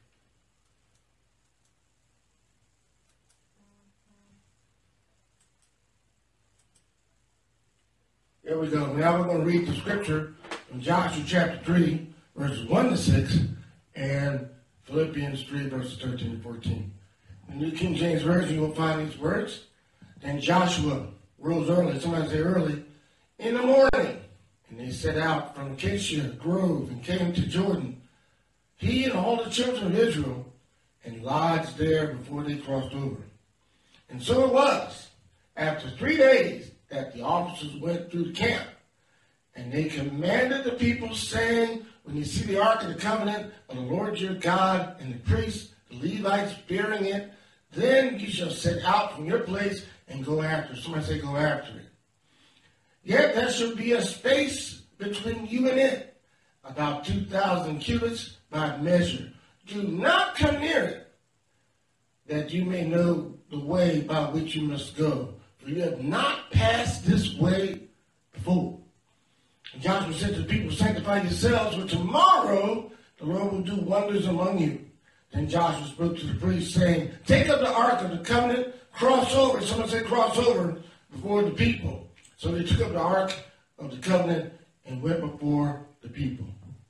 There we go. Now we're going to read the scripture from Joshua chapter three, verses one to six, and Philippians three, verses thirteen and fourteen. In the New King James Version, you will find these words. Then Joshua rose early, somebody say early, in the morning. And they set out from Acacia Grove and came to Jordan, he and all the children of Israel, and lodged there before they crossed over. And so it was, after three days, that the officers went through the camp. And they commanded the people, saying, when you see the ark of the covenant of the Lord your God, and the priests, the Levites bearing it, then you shall set out from your place and go after it. Somebody say, go after it. Yet there shall be a space between you and it, about two thousand cubits by measure. Do not come near it, that you may know the way by which you must go. For you have not passed this way before. And Joshua said to the people, sanctify yourselves, for tomorrow the Lord will do wonders among you. Then Joshua spoke to the priests, saying, take up the ark of the covenant, cross over. Someone said cross over before the people. So they took up the ark of the covenant and went before the people.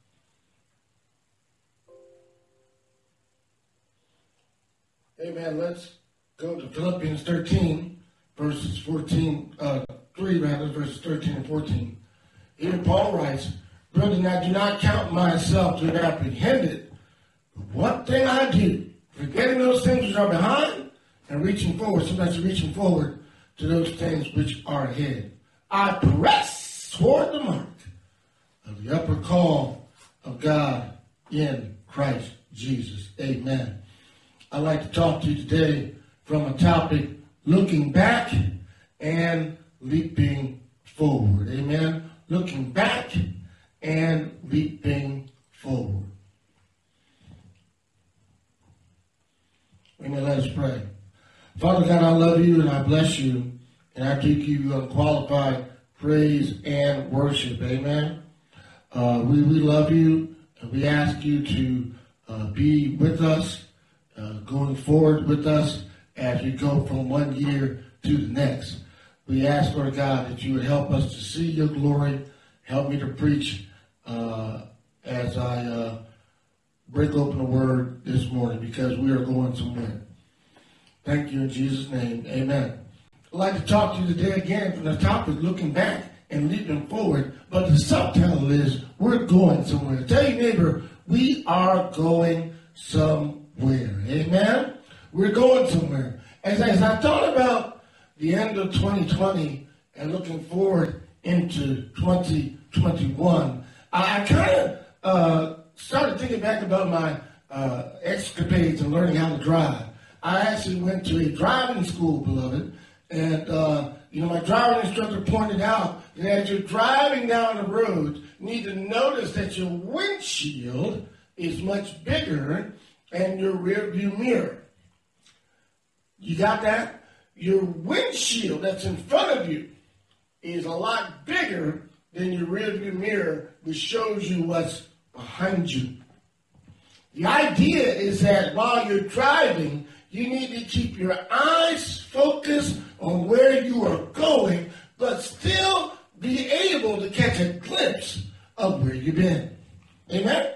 Amen. Let's go to Philippians thirteen, verses fourteen, uh, three rather, verses thirteen and fourteen. Here Paul writes, brethren, I do not count myself to have apprehended. One thing I do, forgetting those things which are behind and reaching forward, sometimes reaching forward to those things which are ahead. I press toward the mark of the upper call of God in Christ Jesus. Amen. I'd like to talk to you today from a topic, looking back and leaping forward. Amen. Looking back and leaping forward. Amen. Let us pray. Father God, I love you and I bless you, and I do give you unqualified praise and worship. Amen. Uh, we, we love you, and we ask you to uh, be with us, uh, going forward with us as we go from one year to the next. We ask, Lord God, that you would help us to see your glory. Help me to preach uh, as I uh, break open the word this morning, because we are going somewhere. Thank you in Jesus' name. Amen. I'd like to talk to you today again from the topic, looking back and leaping forward. But the subtitle is, we're going somewhere. Tell your neighbor, we are going somewhere. Amen. We're going somewhere. As, as I thought about the end of twenty twenty and looking forward into twenty twenty-one, I, I kind of uh, started thinking back about my uh, escapades and learning how to drive. I actually went to a driving school, beloved, and uh, you know, my driving instructor pointed out that as you're driving down the road, you need to notice that your windshield is much bigger than your rear view mirror. You got that? Your windshield that's in front of you is a lot bigger than your rear view mirror, which shows you what's behind you. The idea is that while you're driving, you need to keep your eyes focused on where you are going, but still be able to catch a glimpse of where you've been. Amen?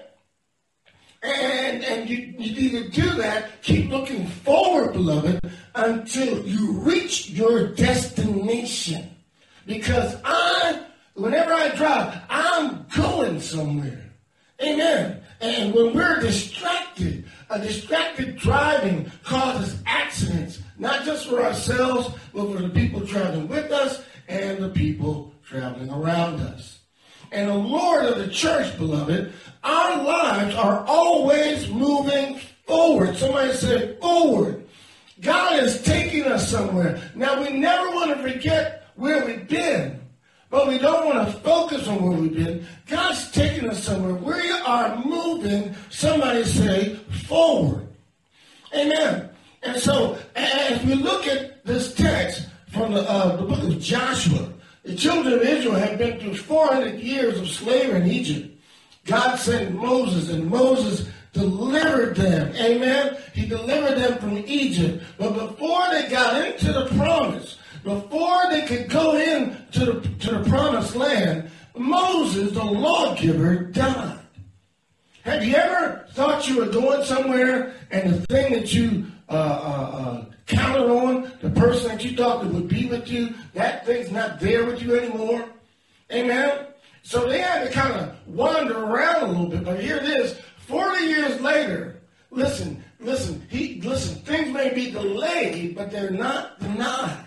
And, and you, you need to do that. Keep looking forward, beloved, until you reach your destination. Because I, whenever I drive, I'm going somewhere. Amen. And when we're distracted, a distracted driving causes accidents, not just for ourselves, but for the people traveling with us and the people traveling around us. And the Lord of the church, beloved, our lives are always moving forward. Somebody say forward. God is taking us somewhere. Now, we never want to forget where we've been, but we don't want to focus on where we've been. God's taking us somewhere. We are moving, somebody say, forward. Amen. And so, as we look at this text from the, uh, the book of Joshua. The children of Israel had been through four hundred years of slavery in Egypt. God sent Moses, and Moses delivered them. Amen? He delivered them from Egypt. But before they got into the promise, before they could go in to the, to the promised land, Moses, the lawgiver, died. Have you ever thought you were going somewhere and the thing that you uh, uh, uh, counted on, the person that you thought that would be with you, that thing's not there with you anymore? Amen? So they had to kind of wander around a little bit. But here it is, forty years later. Listen, listen, he, listen, things may be delayed, but they're not denied.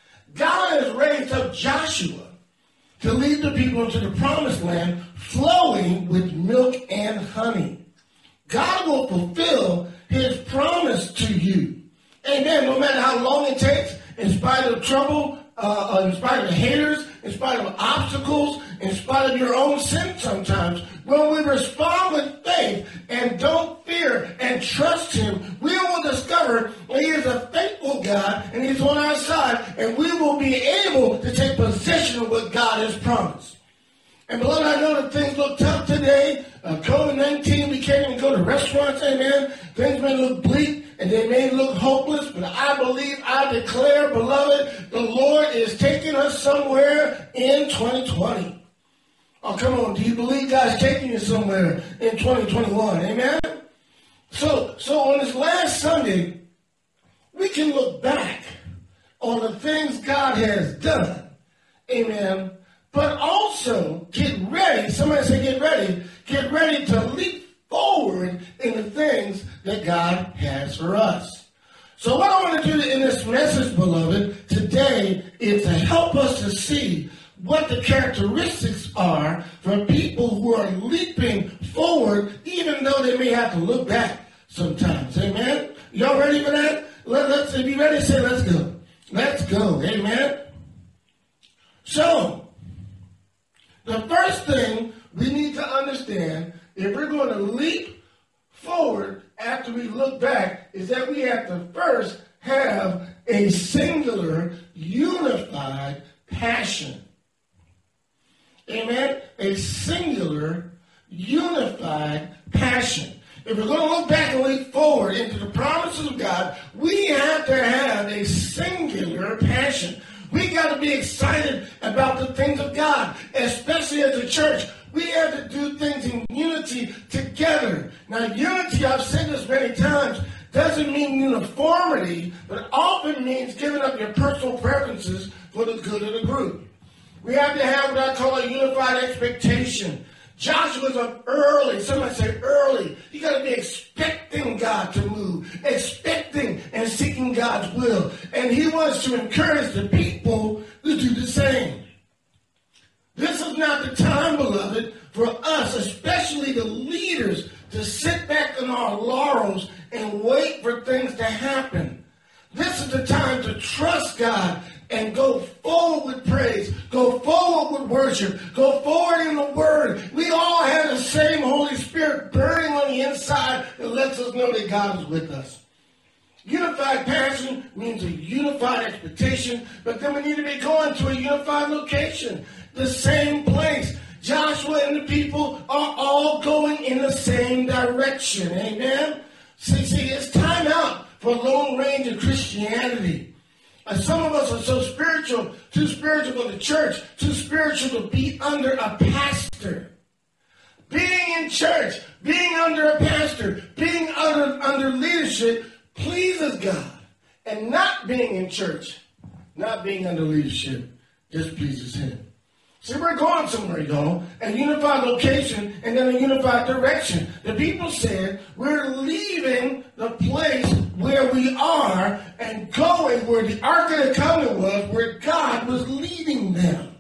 God has raised up Joshua to lead the people into the promised land flowing with milk and honey. God will fulfill his promise to you. Amen. No matter how long it takes, in spite of trouble, uh, in spite of the haters, in spite of obstacles, in spite of your own sin sometimes, when we respond with faith and don't fear and trust him, we will discover that he is a faithful God and he's on our side, and we will be able to take possession of what God has promised. And beloved, I know that things look tough today. Uh, COVID nineteen, we can't even go to restaurants, amen. Things may look bleak and they may look hopeless, but I believe, I declare, beloved, the Lord is taking us somewhere in twenty twenty. Oh, come on. Do you believe God's taking you somewhere in twenty twenty-one? Amen? So, so on this last Sunday, we can look back on the things God has done. Amen? But also get ready. Somebody say get ready. Get ready to leap forward in the things that God has for us. So what I want to do in this message, beloved, today is to help us to see what the characteristics are for people who are leaping forward, even though they may have to look back sometimes. Amen? Y'all ready for that? Let, let's, if you're ready, say let's go. Let's go. Amen? So, the first thing we need to understand, if we're going to leap forward after we look back, is that we have to first have a singular, unified passion. Amen? A singular, unified passion. If we're going to look back and leap forward into the promises of God, we have to have a singular passion. We got to be excited about the things of God, especially as a church. We have to do things in unity together. Now, unity, I've said this many times, doesn't mean uniformity, but often means giving up your personal preferences for the good of the group. We have to have what I call a unified expectation. Joshua's up early. Somebody say early. You got to be expecting God to move, expecting and seeking God's will. And he wants to encourage the people to do the same. This is not the time, beloved, for us, especially the leaders, to sit back on our laurels and wait for things to happen. This is the time to trust God and go forward with praise, go forward with worship, go forward in the Word. We all have the same Holy Spirit burning on the inside that lets us know that God is with us. Unified passion means a unified expectation, but then we need to be going to a unified location, the same place. Joshua and the people are all going in the same direction. Amen? See, see, it's time out for Lone Ranger Christianity. And some of us are so spiritual, too spiritual for the church, too spiritual to be under a pastor. Being in church, being under a pastor, being under, under leadership pleases God. And not being in church, not being under leadership, just pleases him. See, we're going somewhere, y'all. A unified location and then a unified direction. The people said, we're leaving the place where we are and going where the Ark of the Covenant was, where God was leading them.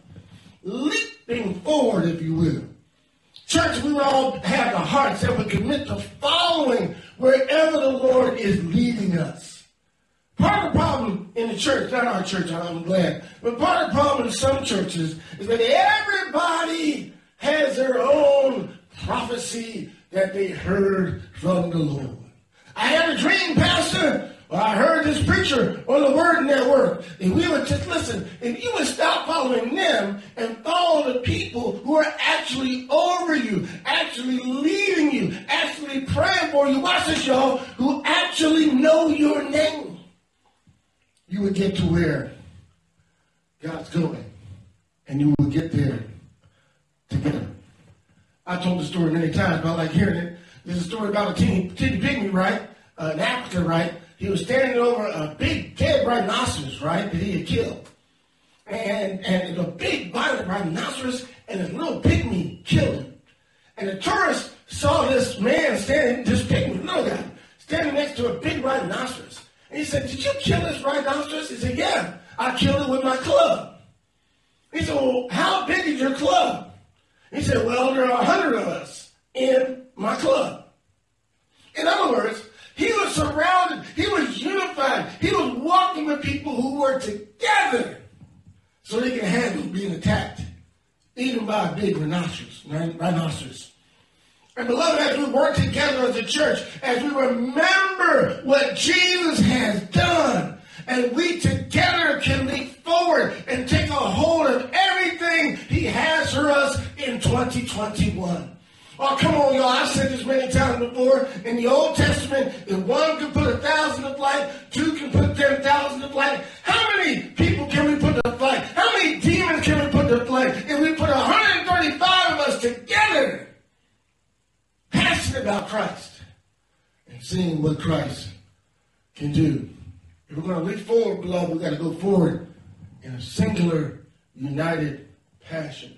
Leaping forward, if you will. Church, we all have the hearts that would commit to following wherever the Lord is leading us. Part of the problem in the church, not our church, I'm glad, but part of the problem in some churches is that everybody has their own prophecy that they heard from the Lord. I had a dream, Pastor. Or I heard this preacher on the Word Network. And we would just listen. If you would stop following them and follow the people who are actually over you, actually leading you, actually praying for you, watch this, y'all, who actually know your name, you would get to where God's going. And you will get there together. I told the story many times, but I like hearing it. There's a story about a teeny, teeny pygmy, right? Uh, in Africa, right? He was standing over a big dead rhinoceros, right, that he had killed. And, and a big violent rhinoceros and his little pygmy killed him. And the tourists saw this man standing, this pygmy, little guy, standing next to a big rhinoceros. And he said, did you kill this rhinoceros? He said, yeah, I killed it with my club. He said, well, how big is your club? He said, well, there are a hundred of us in my club. In other words, he was surrounded, he was unified, he was walking with people who were together so they can handle being attacked, even by a big rhinoceros. rhinoceros. And beloved, as we work together as a church, as we remember what Jesus has done, and we together can leap forward and take a hold of everything he has for us in twenty twenty-one. Oh, come on, y'all. I've said this many times before. In the Old Testament, if one can put a thousand to flight, two can put ten thousand to flight. How many people can we put to flight? How many demons can we put to flight? If we put one hundred thirty-five of us together, passionate about Christ and seeing what Christ can do. If we're going to leap forward, beloved, we've got to go forward in a singular, united passion.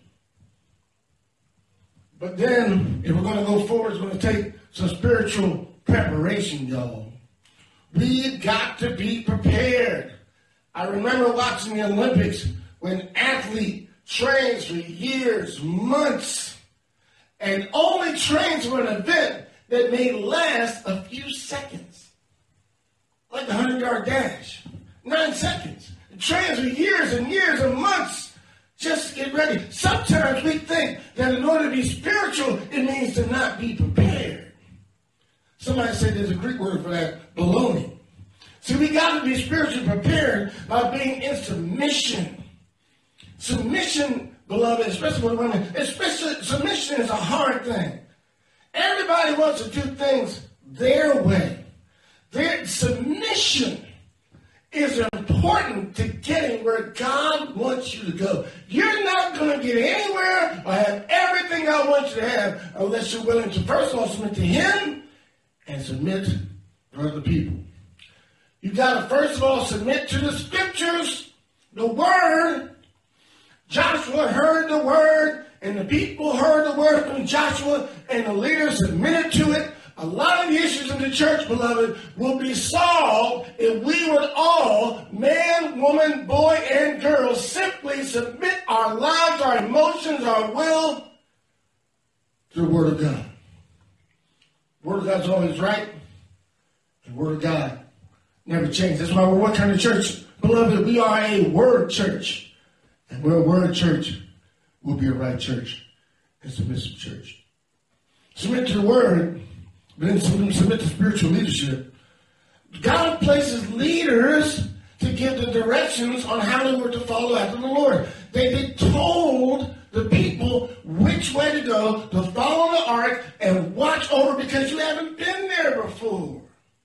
But then, if we're going to go forward, it's going to take some spiritual preparation, y'all. We've got to be prepared. I remember watching the Olympics when an athlete trains for years, months, and only trains for an event that may last a few seconds. Like the hundred-yard dash. Nine seconds. It trains for years and years and months just to get ready. Sometimes we think that in order to be spiritual, it means to not be prepared. Somebody said there's a Greek word for that, baloney. See, we got to be spiritually prepared by being in submission. Submission, beloved, especially with women, especially submission is a hard thing. Everybody wants to do things their way. Their submission is important to getting where God wants you to go. You're not going to get anywhere or have everything God wants you to have unless you're willing to first of all submit to Him and submit to other people. You got to first of all submit to the Scriptures, the Word. Joshua heard the Word, and the people heard the Word from Joshua, and the leaders submitted to it. A lot of the issues in the church, beloved, will be solved if we would all, man, woman, boy, and girl, simply submit our lives, our emotions, our will to the Word of God. The Word of God's always right. The Word of God never changes. That's why we're what kind of church? Beloved, we are a Word church. And we're a Word church. We'll be a right church and submissive church. Submit to the Word. But then submit to spiritual leadership. God places leaders to give the directions on how they were to follow after the Lord. They, they told the people which way to go, to follow the ark and watch over because you haven't been there before.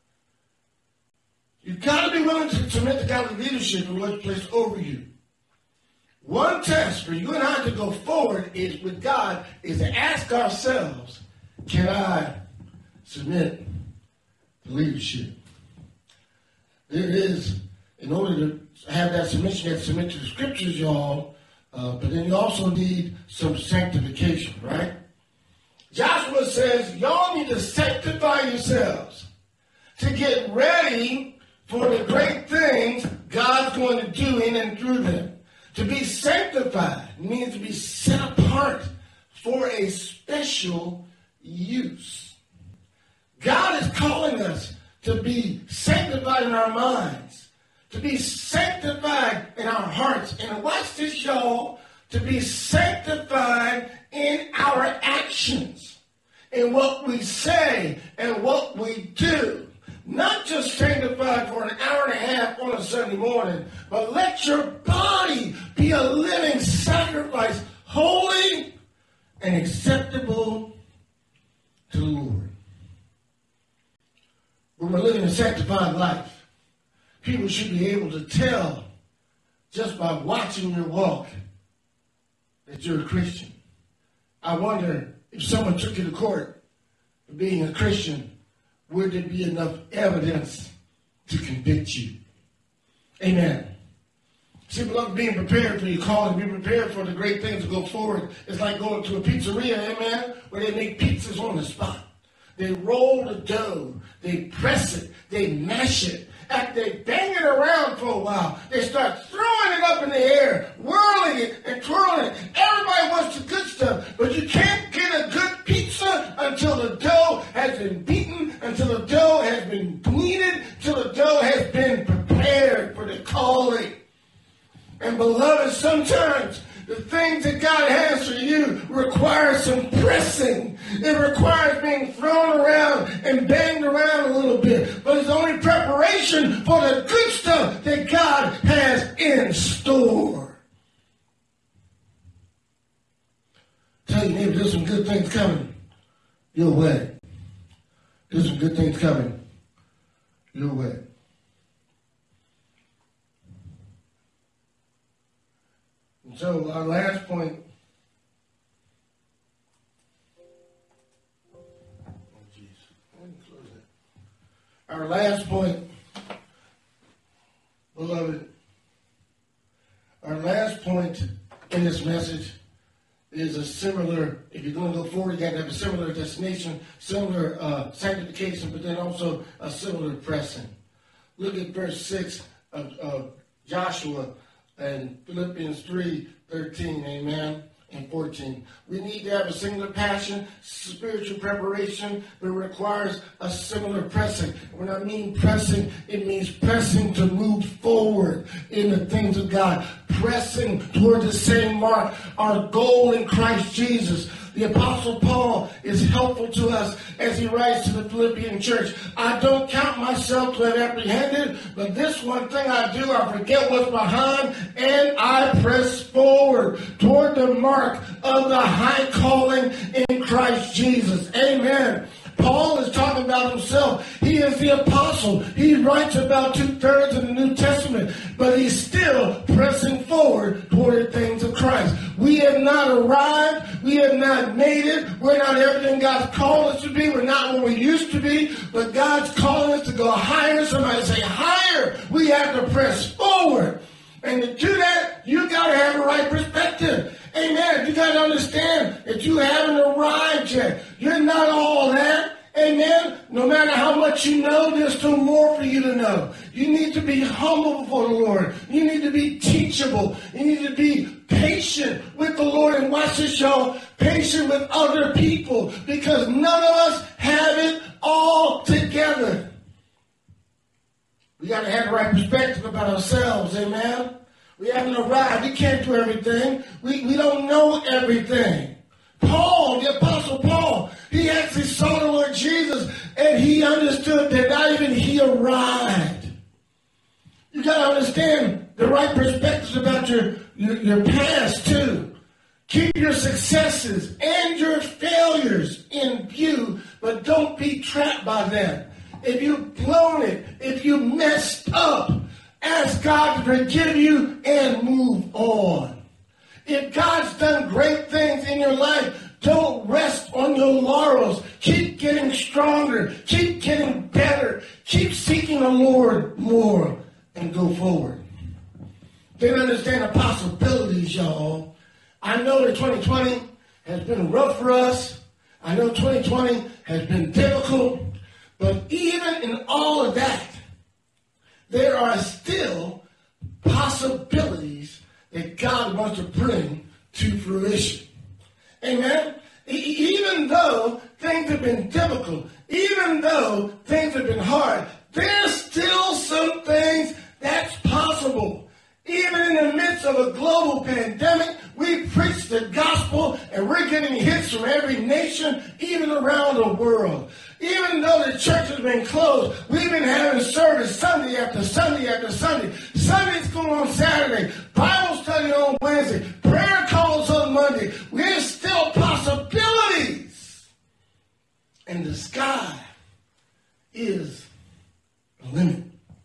You've got to be willing to submit to God's leadership and what's placed over you. One test for you and I to go forward is with God is to ask ourselves, can I submit to leadership? There is, in order to have that submission, you have to submit to the Scriptures, y'all, uh, but then you also need some sanctification, right? Joshua says, y'all need to sanctify yourselves to get ready for the great things God's going to do in and through them. To be sanctified means to be set apart for a special use. God is calling us to be sanctified in our minds, to be sanctified in our hearts. And watch this, y'all, to be sanctified in our actions, in what we say and what we do. not just sanctified for an hour and a half on a Sunday morning, but let your body be a living sacrifice, holy and acceptable to the Lord. When we're living a sanctified life, people should be able to tell just by watching your walk that you're a Christian. I wonder if someone took you to court for being a Christian, would there be enough evidence to convict you? Amen. See, beloved, being prepared for your calling, be prepared for the great things to go forward. It's like going to a pizzeria, amen, where they make pizzas on the spot. They roll the dough, they press it, they mash it. After they bang it around for a while, they start throwing it up in the air, whirling it and twirling it. Everybody wants the good stuff, but you can't get a good pizza until the dough has been beaten, until the dough has been kneaded, until the dough has been prepared for the calling. And beloved, sometimes the things that God has for you require some pressing. It requires being thrown around and banged around a little bit. But it's only preparation for the good stuff that God has in store. Tell your neighbor, there's some good things coming your way. There's some good things coming your way. And so our last point, oh jeez, let me close that. Our last point, beloved, our last point in this message is a similar, if you're going to go forward, you got to have a similar destination, similar uh, sanctification, but then also a similar pressing. Look at verse six of, of Joshua and Philippians three, thirteen, amen, and fourteen. We need to have a similar passion, spiritual preparation, but it requires a similar pressing. When I mean pressing, it means pressing to move forward in the things of God, pressing toward the same mark, our goal in Christ Jesus. The Apostle Paul is helpful to us as he writes to the Philippian church. I don't count myself to have apprehended, but this one thing I do, I forget what's behind, and I press forward toward the mark of the high calling in Christ Jesus. Amen. Paul is talking about himself. He is the apostle. He writes about two-thirds of the New Testament, but he's still pressing forward toward the things of Christ. We have not arrived. We have not made it. We're not everything God's called us to be. We're not what we used to be, but God's calling us to go higher. Somebody say higher. We have to press forward. And to do that, you got to have the right perspective. Amen. You got to understand that you haven't arrived yet. You're not all that. Amen. No matter how much you know, there's still more for you to know. You need to be humble before the Lord. You need to be teachable. You need to be patient with the Lord. And watch this, y'all. Patient with other people, because none of us have it all together. We got to have the right perspective about ourselves. Amen. We haven't arrived. We can't do everything. We, we don't know everything. Paul, the Apostle Paul, he actually saw the Lord Jesus, and he understood that not even he arrived. You got to understand the right perspectives about your, your, your past, too. Keep your successes and your failures in view, but don't be trapped by them. If you've blown it, if you messed up, ask God to forgive you and move on. If God's done great things in your life, don't rest on your laurels. Keep getting stronger. Keep getting better. Keep seeking the Lord more and go forward. Then understand the possibilities, y'all. I know that twenty twenty has been rough for us. I know twenty twenty has been difficult. But even in all of that, there are still possibilities that God wants to bring to fruition. Amen? E- even though things have been difficult, even though things have been hard, there's still some things that's possible. Even in the midst of a global pandemic, We preach the gospel, and we're getting hits from every nation, even around the world. Even though the church has been closed, we've been having service Sunday after Sunday after Sunday. Sunday's going on Saturday, Bible study on Wednesday, prayer calls on Monday. There's still possibilities. And the sky is the limit.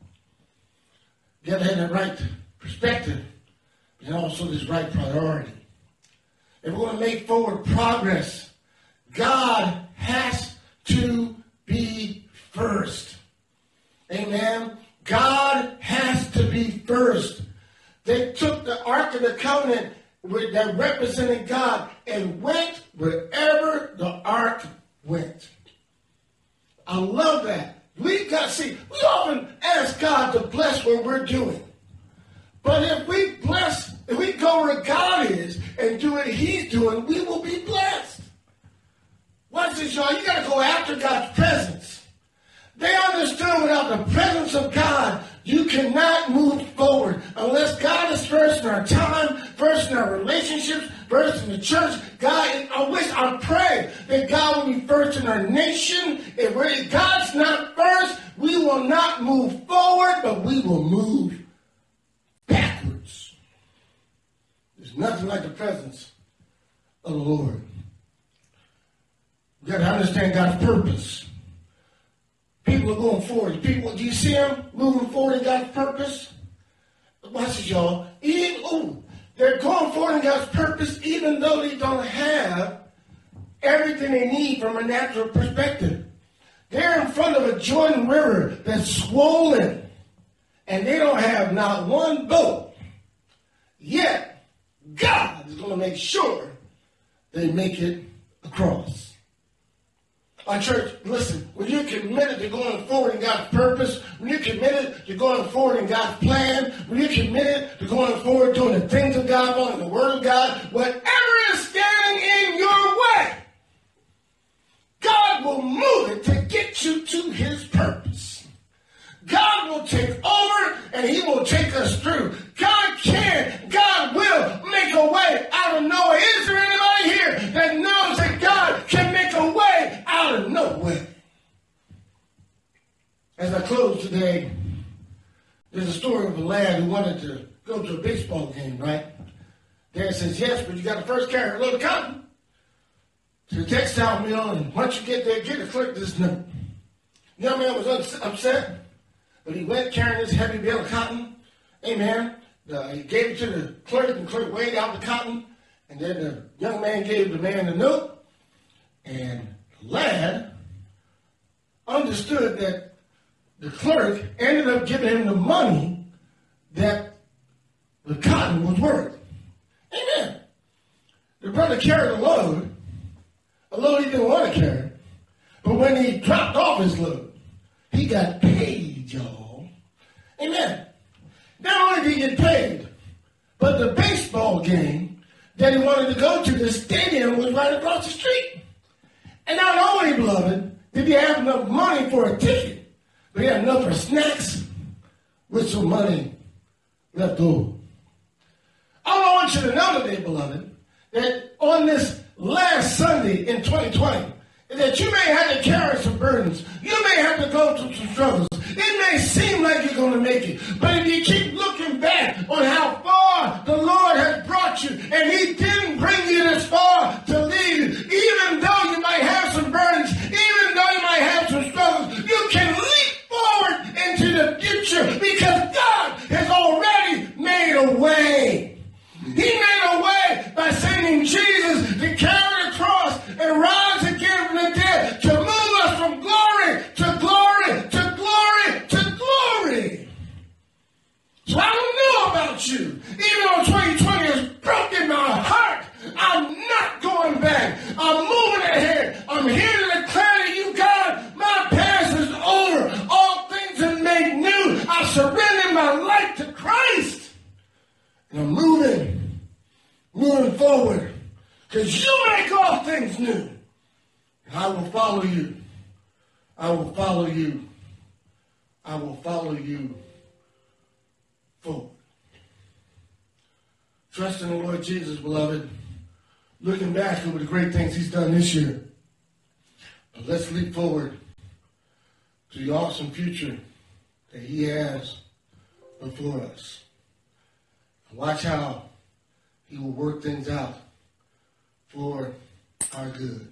You got to have the right perspective, and also this right priority. If we're going to make forward progress, God has to be first. Amen. God has to be first. They took the Ark of the Covenant that represented God and went wherever the Ark went. I love that. We got, see, we often ask God to bless what we're doing. But if we bless, if we go where God is and do what he's doing, we will be blessed. Watch this, y'all. You got to go after God's presence. They understood without the presence of God, you cannot move forward unless God is first in our time, first in our relationships, first in the church. God, I wish, I pray that God will be first in our nation. If we're, God's not first, we will not move forward, but we will move backwards. There's nothing like the presence of the Lord. You got to understand God's purpose. People are going forward. People, do you see them moving forward in God's purpose? Watch this, y'all. Even, ooh, they're going forward in God's purpose even though they don't have everything they need from a natural perspective. They're in front of a Jordan River that's swollen, and they don't have not one boat. Yet, God is going to make sure they make it across. Our church, listen, when you're committed to going forward in God's purpose, when you're committed to going forward in God's plan, when you're committed to going forward doing the things of God, following the word of God, whatever is standing in your way, God will move it to get you to his purpose. God will take over and he will take us through. God can, God will make a way out of nowhere. Is there anybody here that knows that God can make a way out of nowhere? As I close today, there's a story of a lad who wanted to go to a baseball game, right? Dad says, yes, but you got to first carry a little cotton to the textile mill, and once you get there, get a clerk this note. The young man was upset. But he went carrying this heavy bale of cotton. Amen. Uh, he gave it to the clerk, and the clerk weighed out the cotton. And then the young man gave the man the note. And the lad understood that the clerk ended up giving him the money that the cotton was worth. Amen. The brother carried a load, a load he didn't want to carry. But when he dropped off his load, he got paid, y'all. Amen. Not only did he get paid, but the baseball game that he wanted to go to, the stadium, was right across the street. And not only, beloved, did he have enough money for a ticket, but he had enough for snacks with some money left over. I want you to know today, beloved, that on this last Sunday in twenty twenty, that you may have to carry some burdens. You may have to go through some struggles. It may seem like you're going to make it. But if you keep looking back on how far the Lord has brought you, and he didn't bring you this far to leave you, even though you might have some burdens, even though you might have some struggles, you can leap forward into the future because God has already made a way. He made a way by sending Jesus to carry the cross and rise again from the dead to move us from glory to glory to glory to glory. So I don't know about you. Even though twenty twenty has broken my heart, I'm not going back. I'm moving ahead. I'm here to declare to you, God, my past is over. All things are made new. I surrender my life to Christ. And I'm moving, moving forward. Because you make all things new. I will follow you. I will follow you. I will follow you forward. Trust in the Lord Jesus, beloved. Looking back over the great things he's done this year. But let's leap forward to the awesome future that he has before us. Watch how he will work things out for our good.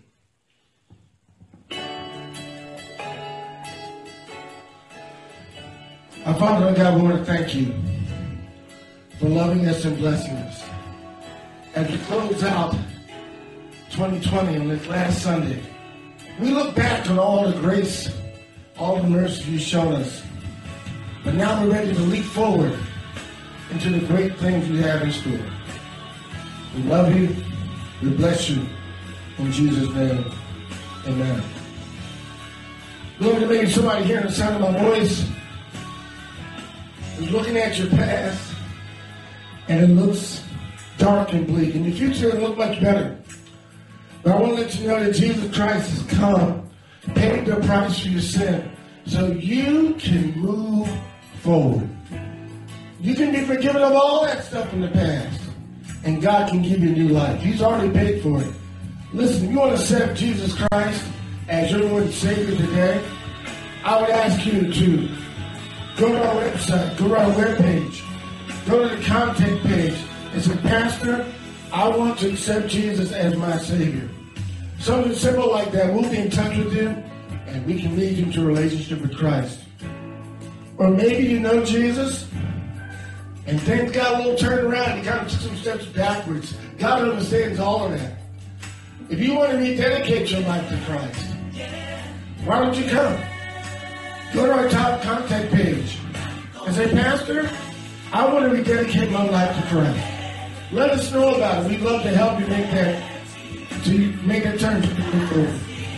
Our Father and God, we want to thank you for loving us and blessing us. As we close out twenty twenty on this last Sunday, we look back on all the grace, all the mercy you've shown us. But now we're ready to leap forward into the great things you have in store. We love you. We bless you. In Jesus' name, amen. Lord, there may be somebody hearing the sound of my voice who's looking at your past, and it looks dark and bleak. In the future, it'll look much better. But I want to let you know that Jesus Christ has come, paid the price for your sin, so you can move forward. You can be forgiven of all that stuff in the past, and God can give you a new life. He's already paid for it. Listen, if you want to accept Jesus Christ as your Lord and Savior today, I would ask you to go to our website, go to our webpage, go to the contact page, and say, Pastor, I want to accept Jesus as my Savior. Something simple like that. We'll be in touch with you, and we can lead you to a relationship with Christ. Or maybe you know Jesus, and things got a little turned around. You kind of took some steps backwards. God understands all of that. If you want to rededicate your life to Christ, why don't you come? Go to our top contact page and say, Pastor, I want to rededicate my life to Christ. Let us know about it. We'd love to help you make that to make that turn to the forward.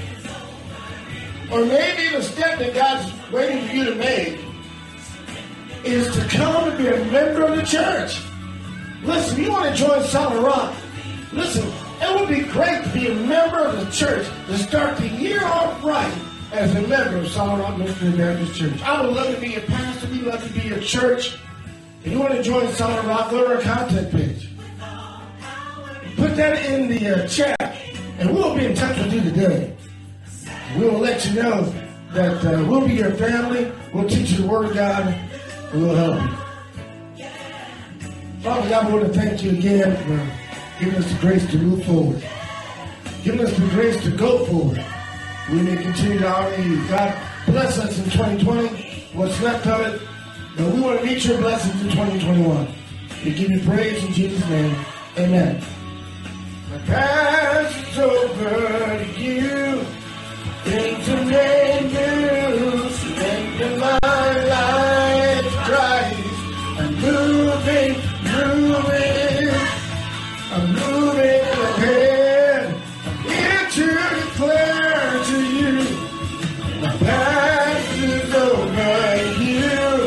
Or maybe the step that God's waiting for you to make is to come and be a member of the church. Listen, you want to join Solid Rock. Listen, it would be great to be a member of the church to start the year off right as a member of Solid Rock Missionary Baptist Church. I would love to be a pastor. We'd love to be a church. If you want to join Solid Rock, go to our contact page. Put that in the uh, chat, and we'll be in touch with you today. We will let you know that uh, we'll be your family. We'll teach you the Word of God, and we'll help you. Father God, we want to thank you again for giving us the grace to move forward, giving us the grace to go forward. We may continue to honor you. God, bless us in twenty twenty, what's left of it, but we want to meet your blessings in twenty twenty-one. We give you praise in Jesus' name. Amen. I pass it over to you into made new, strengthen my life, Christ. I'm moving, moving, I'm moving ahead. I'm here to declare to you, my past is over you.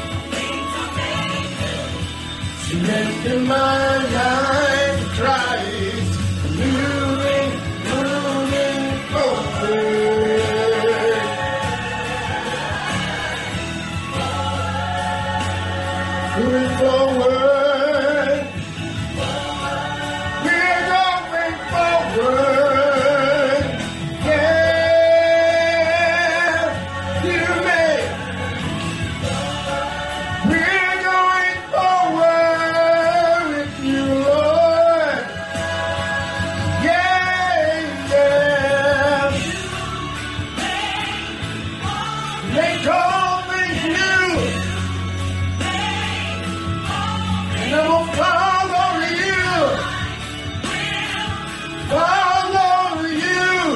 Strengthen my life, Christ. Moving, moving forward. Moving forward. We're going forward. Yeah, you may. We're going forward with you, Lord. Yeah, yeah. Make all things new. And I will follow you. Follow you.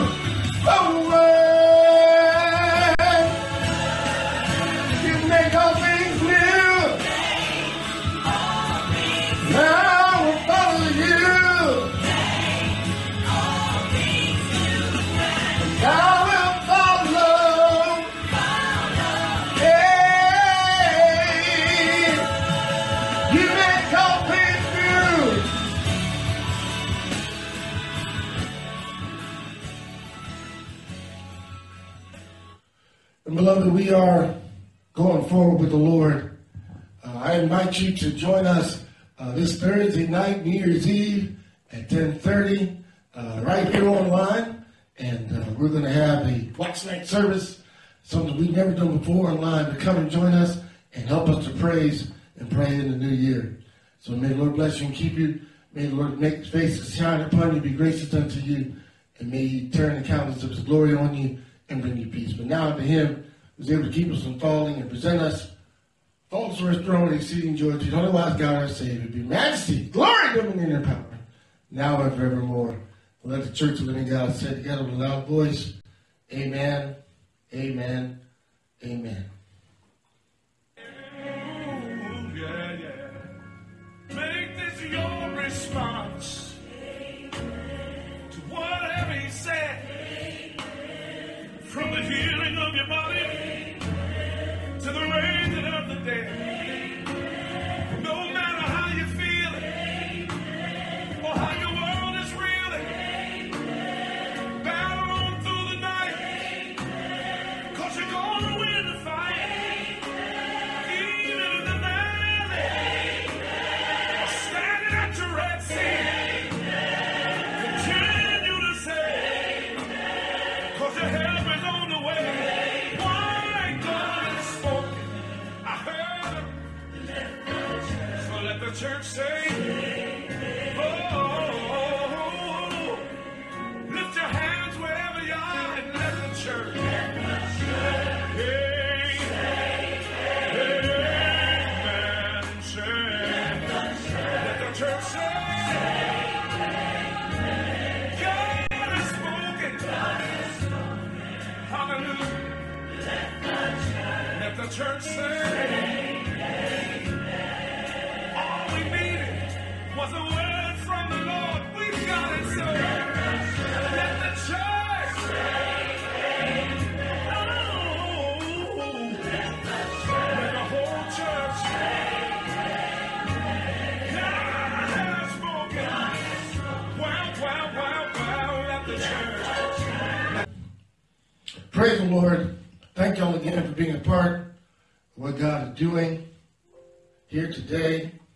Forward. You make all things new. Now I will follow you. I will follow. Hey, you make all things new. And beloved, we are going forward with the Lord. Uh, I invite you to join us uh, this Thursday night, New Year's Eve at ten thirty, uh, right here online. And uh, we're going to have a watch night service, something we've never done before online. But come and join us and help us to praise and pray in the new year. So may the Lord bless you and keep you. May the Lord make his face to shine upon you, be gracious unto you, and may he turn the countenance of his glory on you and bring you peace. But now unto him who's able to keep us from falling and present us faultless for his throne with exceeding joy, to the only wise God our Savior, be majesty, glory, dominion, and power, now and forevermore. Let the church of the living God say together with a loud voice, amen, amen, amen. Ooh, yeah, yeah. Make this your response to whatever he said. From the healing of your body to the raising of the dead. No matter how you're feeling or how your world is reeling, battle on through the night, 'cause you're gonna win the fight. Even in the valley, or standing at your Red Sea, continue to say, 'cause your help is on the way. Why God has spoken, I heard him. So let the church say, oh, lift your hands wherever you are and let the church. Hey, amen, say. Let the church say, God has spoken. Hallelujah. Let the church say, all we needed was a word from the Lord. We've got it, so let the church say, oh, let the whole church say, God has spoken. Wow, wow, wow, wow, let the church. Praise the Lord. Thank y'all again for being a part of what God is doing here today.